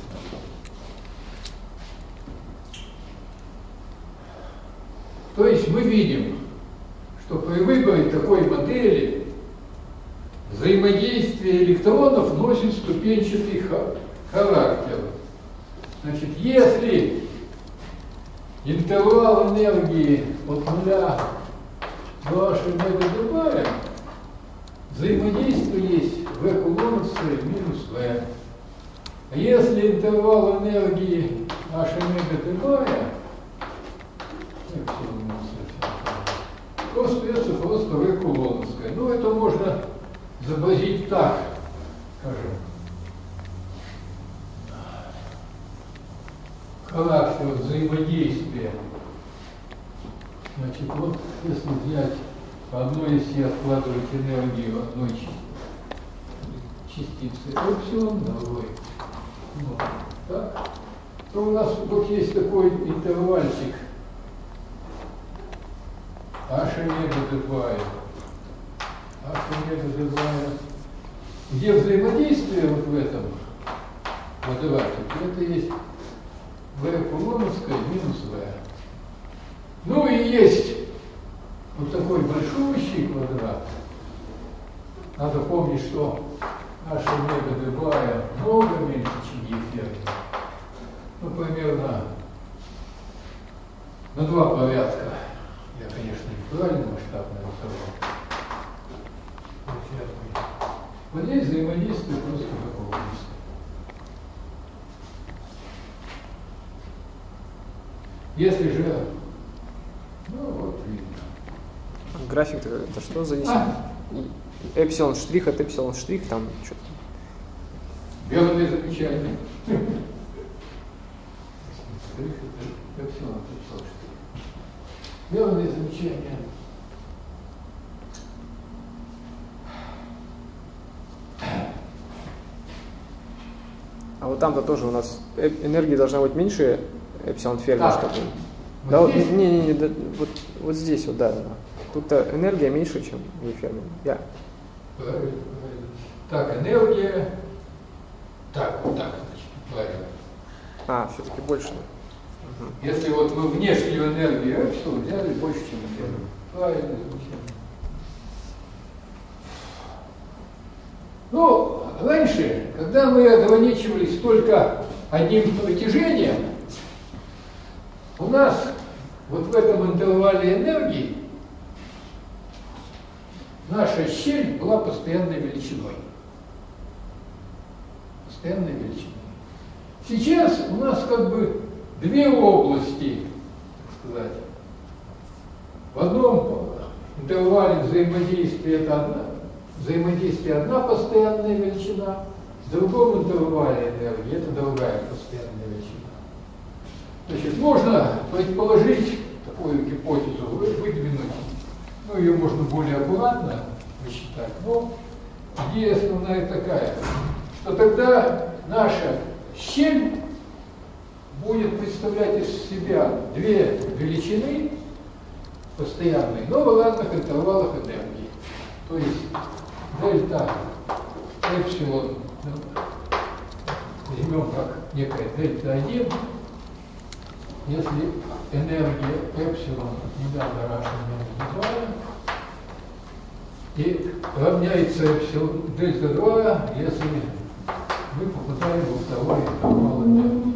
То есть мы видим, что при выборе такой модели взаимодействие электронов носит ступенчатый характер. Значит, если интервал энергии от 0 до h омега d бая, взаимодействие есть v кулоновское минус v. А если интервал энергии h омега d бая, то остается просто v кулоновское. Ну, это можно изобразить так, скажем. Характер взаимодействия. Значит, вот если взять по одной оси откладывать энергию одной частицы эпсилон, другой, вот так, то у нас вот есть такой интервальчик h омега d бая, h омега d бая, где взаимодействие вот в этом квадратике, это есть v кулоновское минус v. Ну и есть вот такой большущий квадрат. Надо помнить, что h омега d бая много меньше, чем e ферми. Ну, примерно на 2 порядка. Я, конечно, неправильно масштаб нарисовал. Вот здесь взаимодействие просто такого места. Если же, ну вот видно. График это что зависит? Эпсилон штрих от эпсилон штрих, там что-то. Верное замечание. Штрих это эпсилон от эпсилон штрих. Верное замечание. А вот там-то тоже у нас энергия должна быть меньше эпсилон ферми, чтобы. Вот Да, здесь? не, да, вот здесь вот, да. Тут-то энергия меньше, чем e ферми. Правильно, правильно. Так, энергия. Так, вот так, значит, правильно. Все-таки больше. Если вот мы внешнюю энергию эпсилон взяли больше, чем ферми. Правильно замечание. Ну, раньше, когда мы ограничивались только одним притяжением, у нас вот в этом интервале энергии наша щель была постоянной величиной. Постоянной величиной. Сейчас у нас как бы две области, так сказать. В одном интервале взаимодействия одна постоянная величина, в другом интервале энергии это другая постоянная величина. Значит, можно предположить такую гипотезу, выдвинуть, ну ее можно более аккуратно высчитать, но идея основная такая, что тогда наша щель будет представлять из себя две величины постоянные, но в разных интервалах энергии. То есть дельта эпсилон возьмем как некая дельта 1, если энергия эпсилон от 0 до h и равняется эпсилон дельта 2, если мы попадаем во второй интервал энергии.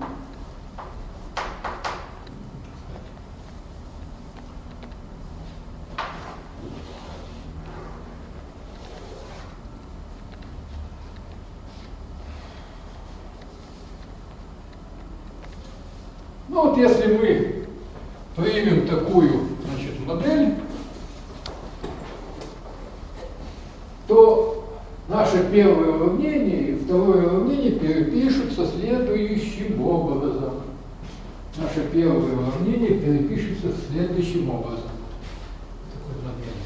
Ну вот если мы примем такую, значит, модель, то наше первое уравнение и второе уравнение перепишутся следующим образом. Наше первое уравнение перепишется следующим образом. Такой модель.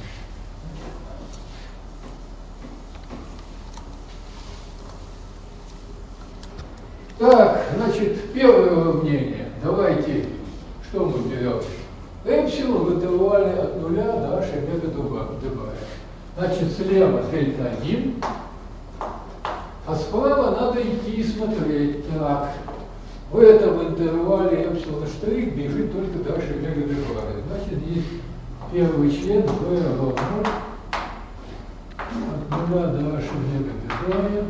Так, значит, первое уравнение. Давайте, что мы берем? Эпсилон в интервале от 0 до h омега добавим. Значит, слева дельта 1, а справа надо идти и смотреть. Так, в этом интервале эпсилон штрих бежит только до h омега добавим. Значит, здесь первый член v равно от 0 до h омега добавим.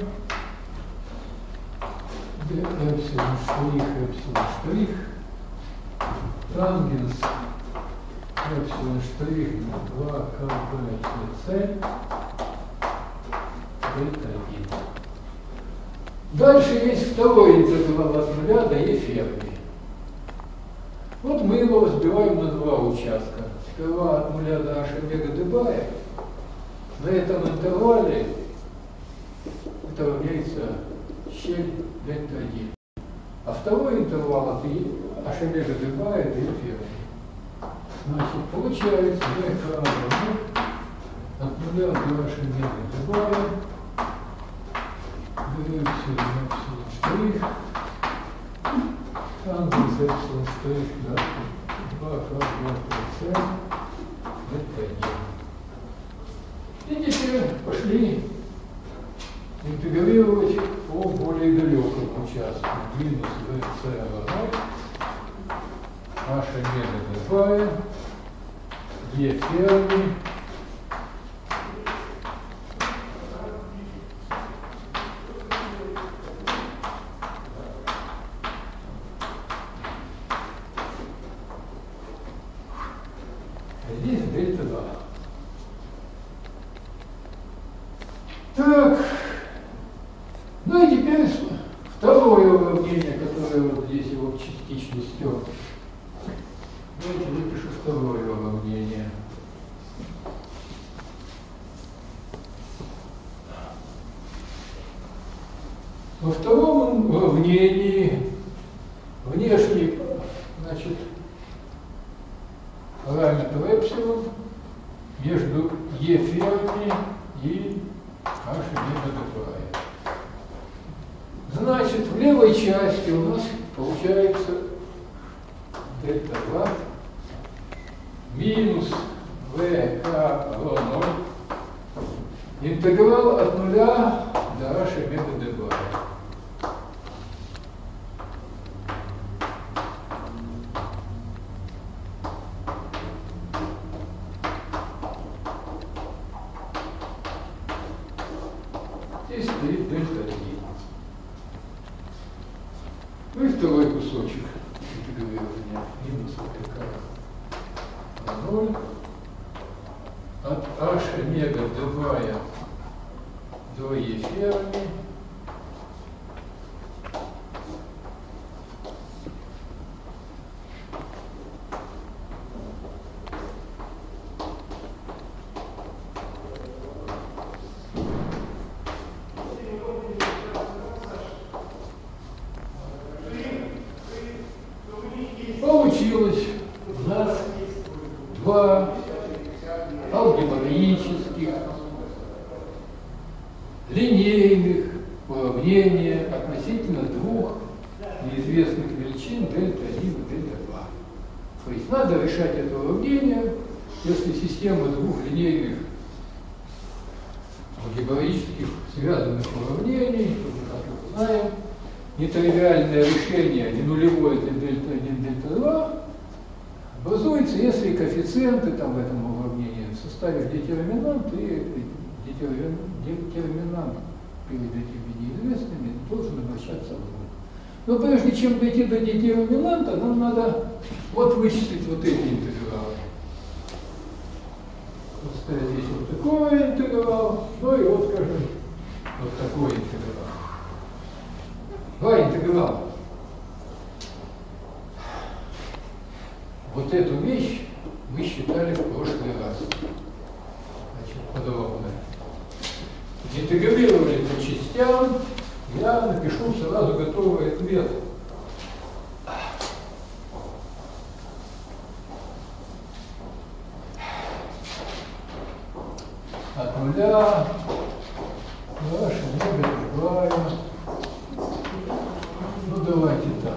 Эпсилон штрих, тангенс эпсилон штрих на 2 КБ С дельта 1. Дальше есть второй интервал от 0 до Е Ферми. Вот мы его разбиваем на два участка. Сперва от 0 до h омега дб. На этом интервале это равняется щель дельта 1. А второй интервал от h омега дб это Е Ферми. Значит, получается v равно от 0 до h омега дб эпсилон штрих, тангенс эпсилон штрих до 2 С дельта 1. И теперь пошли интегрировать по более далекому участку. Минус ВС равно h омега дб Е Ферми здесь дельта 2. Так, ну и теперь второе уравнение, которое вот здесь его частично стер. Давайте выпишу второе уравнение. Во втором уравнении внешний, значит, параметр эпсилон между Е Ферми и h омега дб. Значит, в левой части у нас получается дельта 2 минус ВК равно интеграл от 0 до h омега дб. Здесь стоит дельта 1. Ну и второй кусочек интегрирования минус ВК. Дебая двоеферами. Получилось у нас два алгебраических линейных уравнения относительно двух неизвестных величин дельта-1 и дельта-2. То есть надо решать это уравнение, если система двух линейных алгебраических связанных уравнений, как мы знаем, нетривиальное решение, не нулевое для дельта-1, дельта-2, образуется, если коэффициенты там в этом уравнении составишь детерминант, и детерминант перед этими неизвестными должен обращаться в ноль. Но прежде чем дойти до детерминанта, нам надо вот вычислить вот эти интегралы. Поставить здесь вот такой интеграл, ну и вот, скажем, вот такой интеграл. Два интеграла. Вот эту вещь мы считали в прошлый раз. Значит, подробно. Интегрировали по частям, я напишу сразу готовый ответ. От нуля h омега другая. Ну давайте так.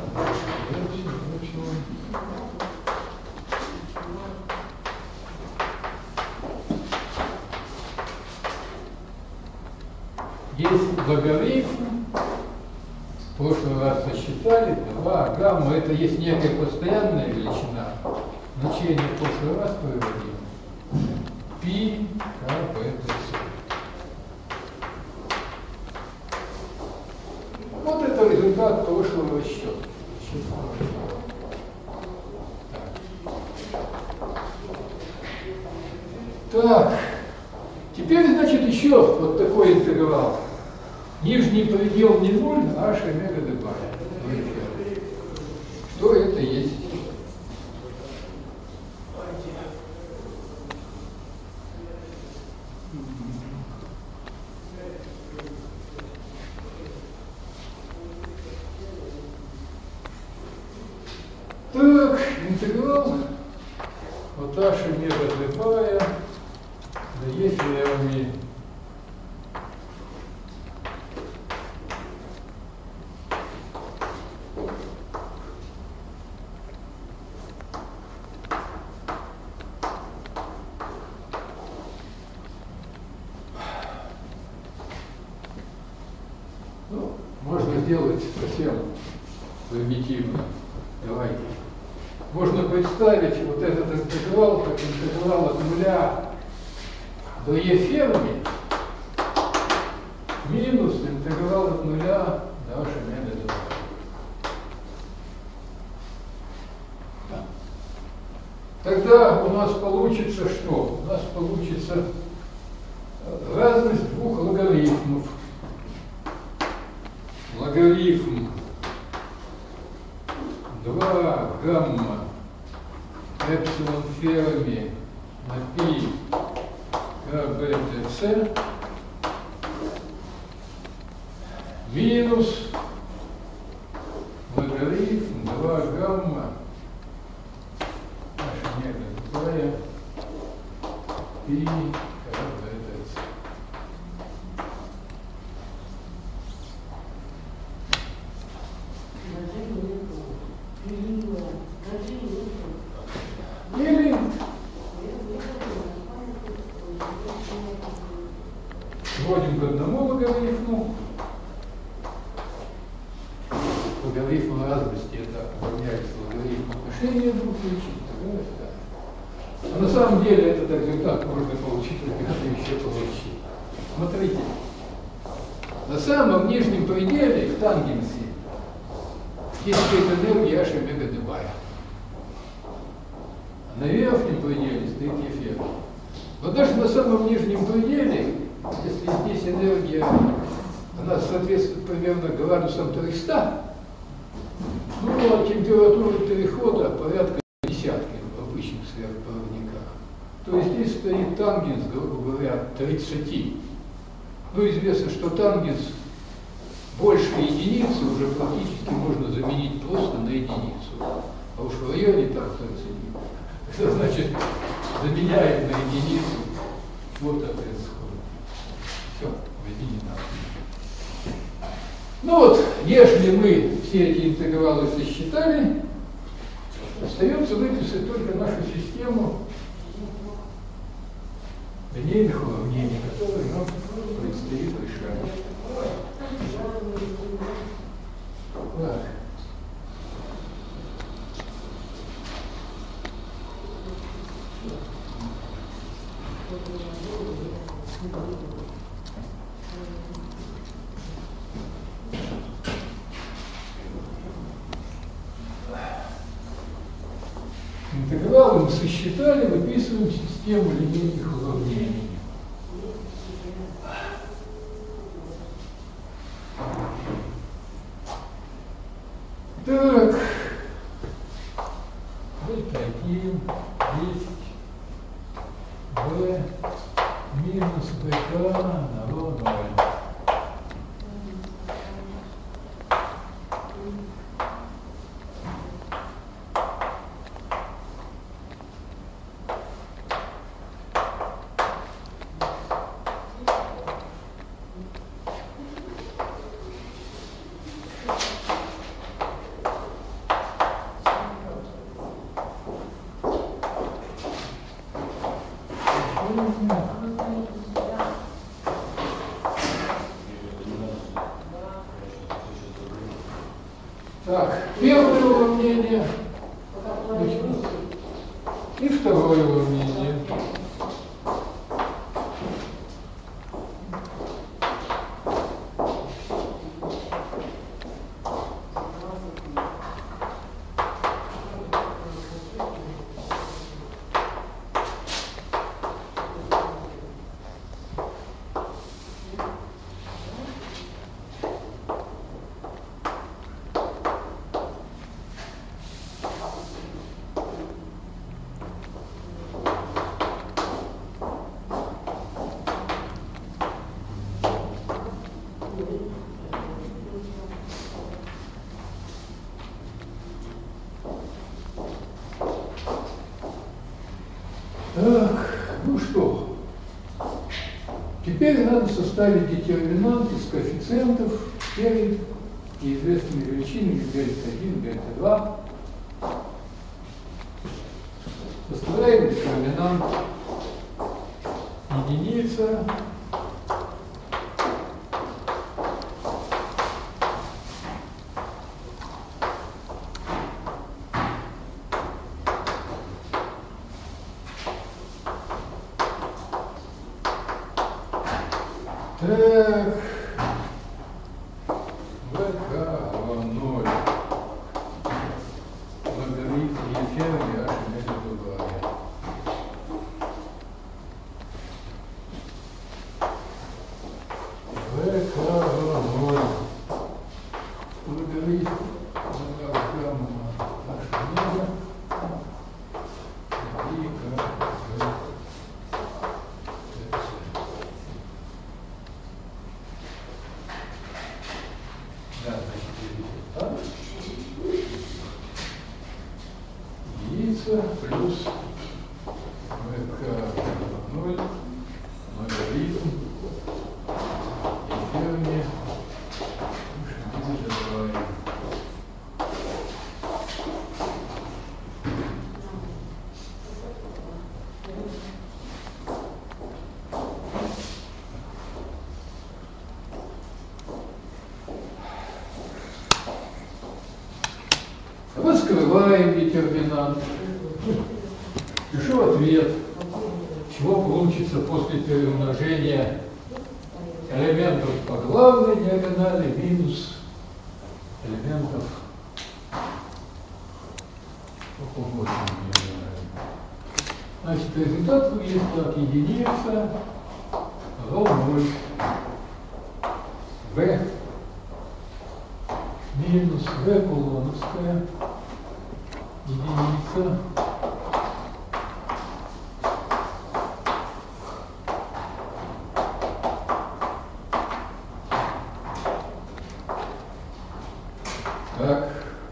Есть логарифм, в прошлый раз посчитали, 2 гамма, это есть некая постоянная величина, значение в прошлый раз проводим, π, k, b, c. Вот это результат прошлого расчета. Так, теперь, значит, еще вот такой интеграл. Нижний предел не 0, а h омега добавим. Что это есть? Так, интеграл вот h омега добавим, да если я умею. Можно сделать совсем примитивно. Давайте. Можно представить вот этот интеграл как интеграл от нуля до e ферми минус интеграл от нуля до h омега до 2. Тогда у нас получится что? У нас получится разность двух логарифмов. Логарифм 2 гамма эпсилон ферми на π k b t c минус логарифм 2 гамма h омега другая π k b t c. Или сводим к одному логарифму. Логарифм разности это равняется логарифму отношения двух величин. А на самом деле этот результат можно получить еще получить. Смотрите. На самом нижнем пределе в тангенсе есть стоит энергия h омега добавим. На верхнем пределе стоит e ферми. Но даже на самом нижнем пределе, если здесь энергия, она соответствует примерно градусам 300, ну, а температура перехода порядка десятки в обычных сверхпроводниках. То есть здесь стоит тангенс, грубо говоря, 30. Ну, известно, что тангенс больше единицы уже практически можно заменить просто на единицу. А уж в районе там 30. Это значит, заменяем на единицу вот это исход. Все, объединено. Ну вот, если мы все эти интегралы сосчитали, остается выписать только нашу систему линейных уравнений, которые нам предстоит решать. Так. Интегралы мы сосчитали, выписываем систему линейных уравнений. Так, дельта 1 есть b минус bk равно 0. Так, первое уравнение и второе уравнение. Так, ну что, теперь надо составить детерминант из коэффициентов перед неизвестными величинами δ1, δ2. Составляем детерминант единица так, ВК 0 логарифм Ефремова между другами. ВК 0 логарифм плюс ВК 0 логарифм Ефремова раскрываем детерминант. Пишу ответ, чего получится после перемножения элементов по главной диагонали минус элементов по побочной диагонали. Значит, результат выглядит как единица, ρ 0, v минус v кулоновская, единица, так,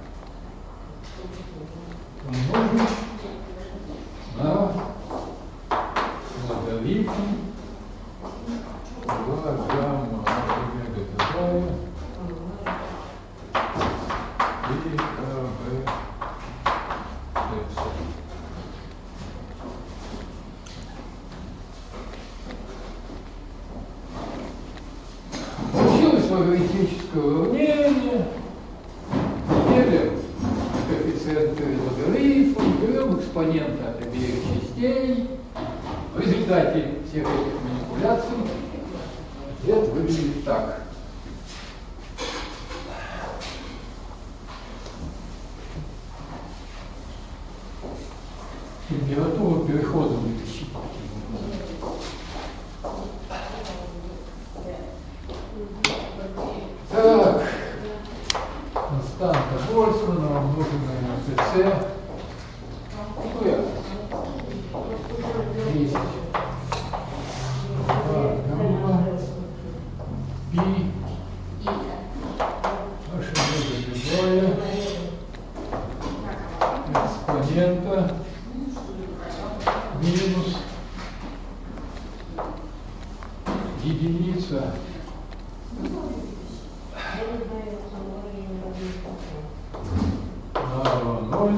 умножить на логарифм 2 гамма омега другая и КБ. Получилось логарифмическое уравнение. Делим коэффициенты логарифма, берем экспоненты от обеих частей. В результате всех этих манипуляций ответ выглядит так. Температура перехода вытащить. Так, константа Больцмана умноженная на ТЦ. Что я? 10. Гамма. Пи. Наша любая. Экспонента. Минус. Единица. На 0.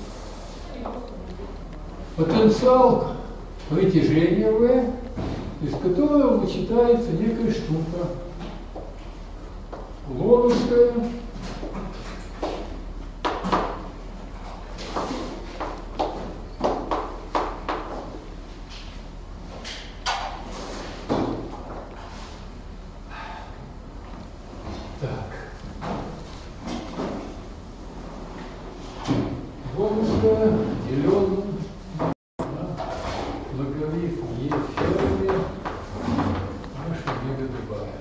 Потенциал притяжения V, из которого вычитается некая штука. Кулоновская. Кулоновская, деленная на логарифм Е ферми, наша омега любая.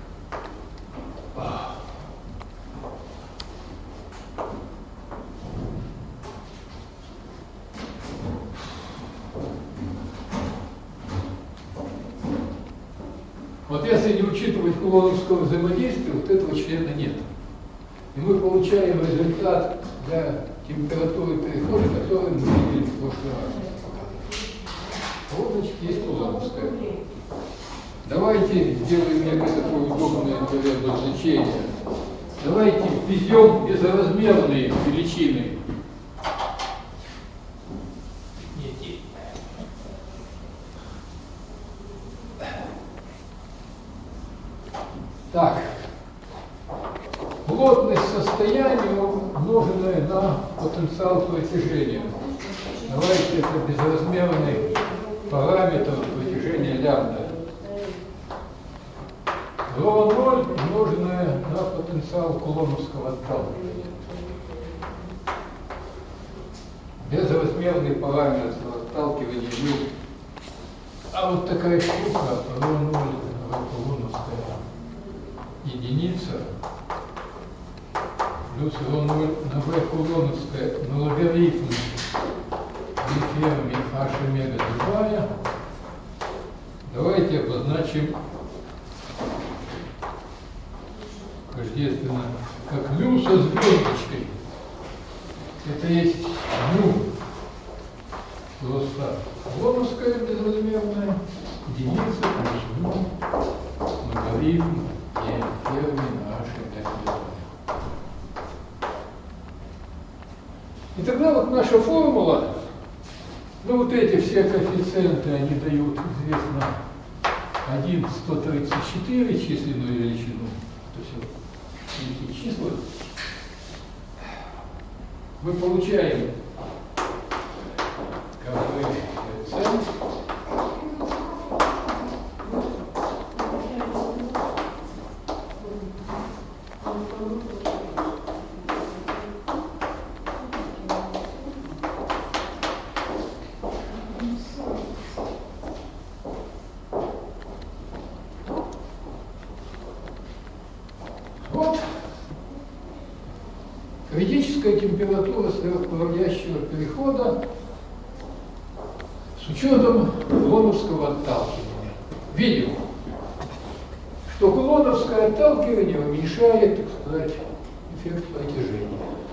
Вот если не учитывать кулоновского взаимодействия, вот этого члена нет. И мы получаем результат для температуры перехода, который мы видели в прошлый раз. Вот, значит, есть кулоновская. Давайте сделаем некое такое удобное для значение. Давайте введем безразмерные величины. Так, плотность состояния, умноженная на потенциал притяжения. Давайте это безразмерный параметр притяжения лямбда. Ρ 0 умноженное на потенциал кулоновского отталкивания. Безразмерный параметр отталкивания U. А вот такая штука, Ρ 0 кулоновская единица плюс Ρ 0 на V кулоновская на логарифм ферми H омега другая. Давайте обозначим рождественно как μ со звездочкой. Это есть μ просто кулоновская безразмерная единица плюс μ логарифм Е ферми на H омега другая. И тогда вот наша формула, ну вот эти все коэффициенты, они дают, известно, 1/134 численную величину. То есть вот эти числа мы получаем коэффициент. критическая температура сверхпроводящего перехода с учетом кулоновского отталкивания. Видим, что кулоновское отталкивание уменьшает, так сказать, эффект притяжения.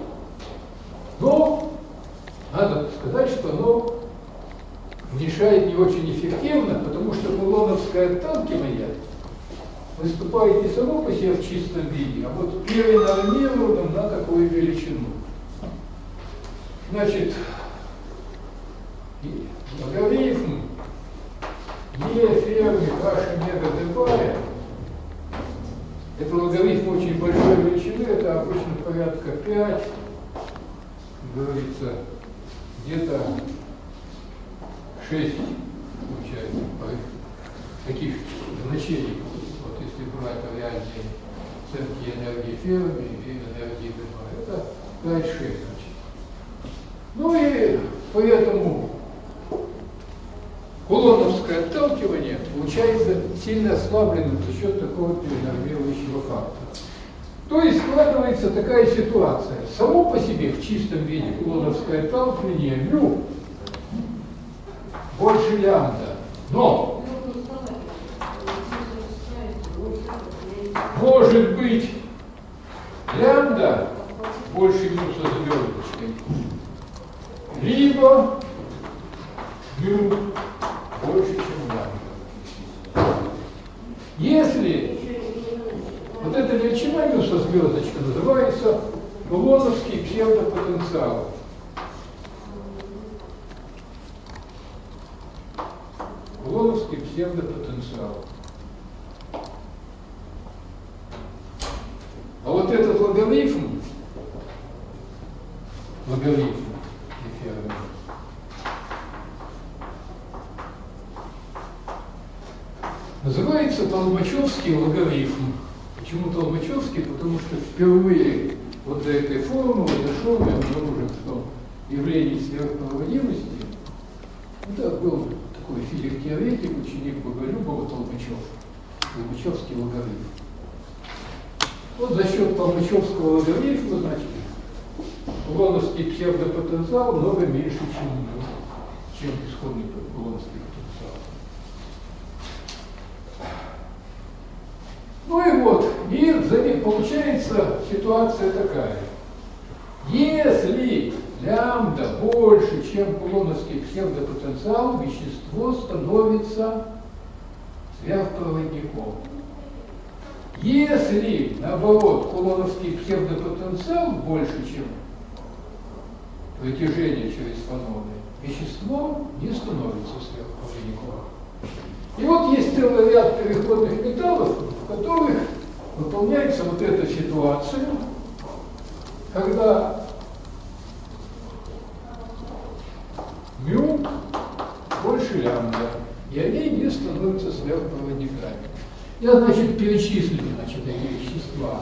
Но надо сказать, что оно уменьшает не очень эффективно, потому что кулоновское отталкивание выступает не само по себе в чистом виде, а вот перенормировано на такую величину. Значит, логарифм Е ферми H омега д это логарифм очень большой величины, это обычно порядка 5, говорится, где-то 6 получается таких значений. Вот если брать реальные оценки энергии Ферми и энергии ДП, это 5-6 значений. Ну и поэтому кулоновское отталкивание получается сильно ослабленным за счет такого перенормирующего фактора. То есть складывается такая ситуация. Само по себе в чистом виде кулоновское отталкивание μ больше лямбда. Но может быть лямбда больше μ со звездочкой, либо μ больше, чем лямбда. Если вот эта величина μ со звездочкой называется кулоновский псевдопотенциал. Кулоновский псевдопотенциал. А вот этот логарифм Ферми, называется Толмачевский логарифм. Почему Толмачевский? Потому что впервые вот до этой формулы дошел и обнаружил, что явление сверхпроводимости, это был такой физик-теоретик, ученик Боголюбова Толмачевский логарифм. Вот за счет Толмачевского логарифма, значит, кулоновский псевдопотенциал много меньше, чем исходный кулоновский потенциал. Ну и вот, и получается ситуация такая. Если лямбда больше, чем кулоновский псевдопотенциал, вещество становится сверхпроводником. Если, наоборот, кулоновский псевдопотенциал больше, чем притяжение через фононы, вещество не становится сверхпроводником. И вот есть целый ряд переходных металлов, в которых выполняется вот эта ситуация, когда μ больше лямбда, и они не становятся сверхпроводниками. Я, значит, перечислю, значит, эти вещества.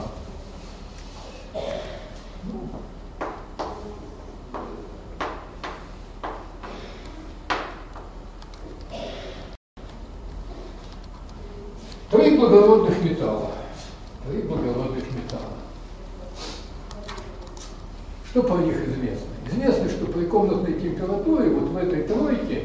Три благородных металла. Что про них известно? Известно, что при комнатной температуре, вот в этой тройке,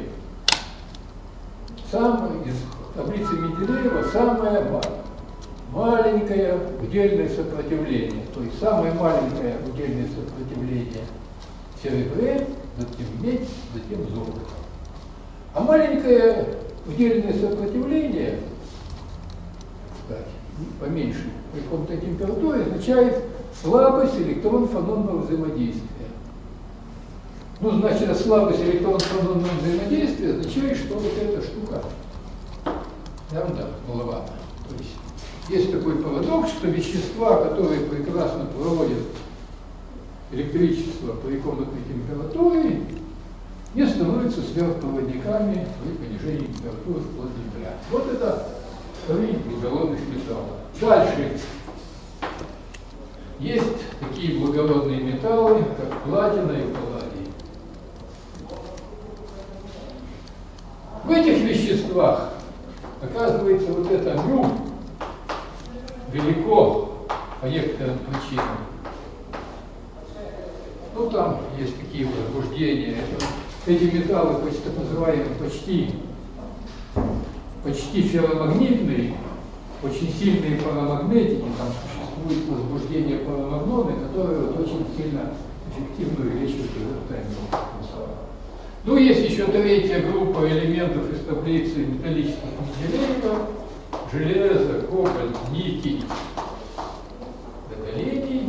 из таблицы Менделеева самое маленькое удельное сопротивление. То есть самое маленькое удельное сопротивление серебре, затем медь, затем золото. А маленькое удельное сопротивление, кстати, поменьше при комнатной температуре, означает слабость электрон-фононного взаимодействия. Ну, значит, слабость электрон-фононного взаимодействия означает, что вот эта штука лямбда маловато. То есть есть такой парадокс, что вещества, которые прекрасно проводят электричество при комнатной температуре, не становятся сверхпроводниками при понижении температуры вплоть до нуля. Вот это три благородных металла. Дальше есть такие благородные металлы, как платина и палладий. В этих веществах, оказывается, вот это μ велико по некоторым причинам. Ну, там есть такие возбуждения. Эти металлы, так называемые, почти ферромагнитные, очень сильные парамагнетики, там существует возбуждение парамагноны, которые вот очень сильно эффективно увеличивают изотопную потенциал. Ну, есть еще третья группа элементов из таблицы металлических нигилейтов: железо, кобальт, никель, гадолиний.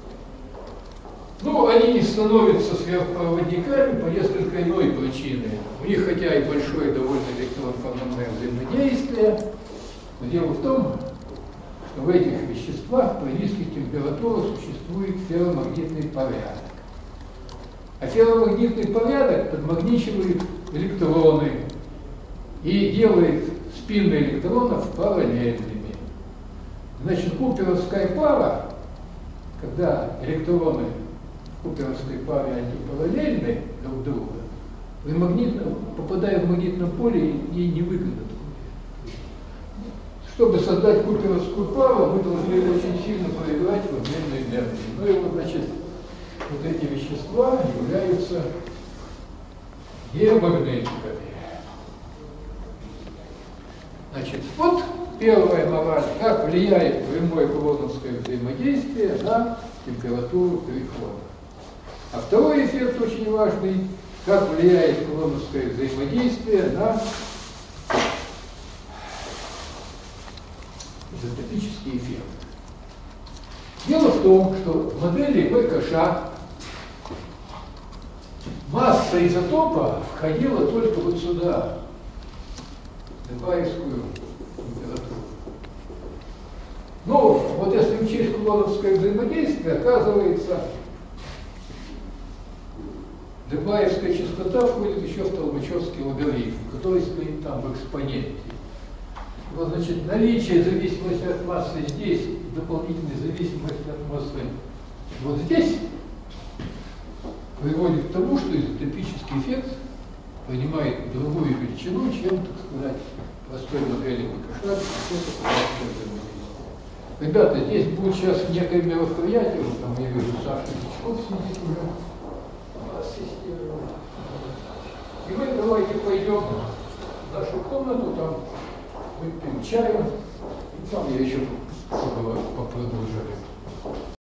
Ну, они становятся сверхпроводниками по несколько иной причине. У них, хотя и большое довольно электронно-фономное взаимодействие, но дело в том, что в этих веществах при низких температурах существует ферромагнитный порядок. А ферромагнитный порядок подмагничивает электроны и делает спины электронов параллельными. Значит, куперовская пара, когда электроны в куперовской паре они параллельны друг другу, попадая в магнитном поле, ей невыгодно. Чтобы создать куперовскую пару, мы должны очень сильно проиграть в обменной энергии. Ну и вот, значит, вот эти вещества являются геомагнетиками. Значит, вот первая мораль, как влияет прямое кулоновское взаимодействие на температуру перехода. А второй эффект очень важный, как влияет кулоновское взаимодействие на изотопический эффект. Дело в том, что в модели ВКШ масса изотопа входила только вот сюда, в Дебаевскую температуру. Но вот если учесть кулоновское взаимодействие, оказывается, Дебаевская частота входит еще в Толмачевский логарифм, который стоит там в экспоненте. Вот, значит, наличие зависимости от массы здесь, дополнительной зависимости от массы вот здесь, приводит к тому, что изотопический эффект принимает другую величину, чем, так сказать, простой модели ВКШ. Ребята, здесь будет сейчас некое мероприятие, вот там я вижу, Саша Дичков сидит уже, ассистирует. И мы давайте пойдем в нашу комнату, там выпьем чаю, и там я еще попродолжаю.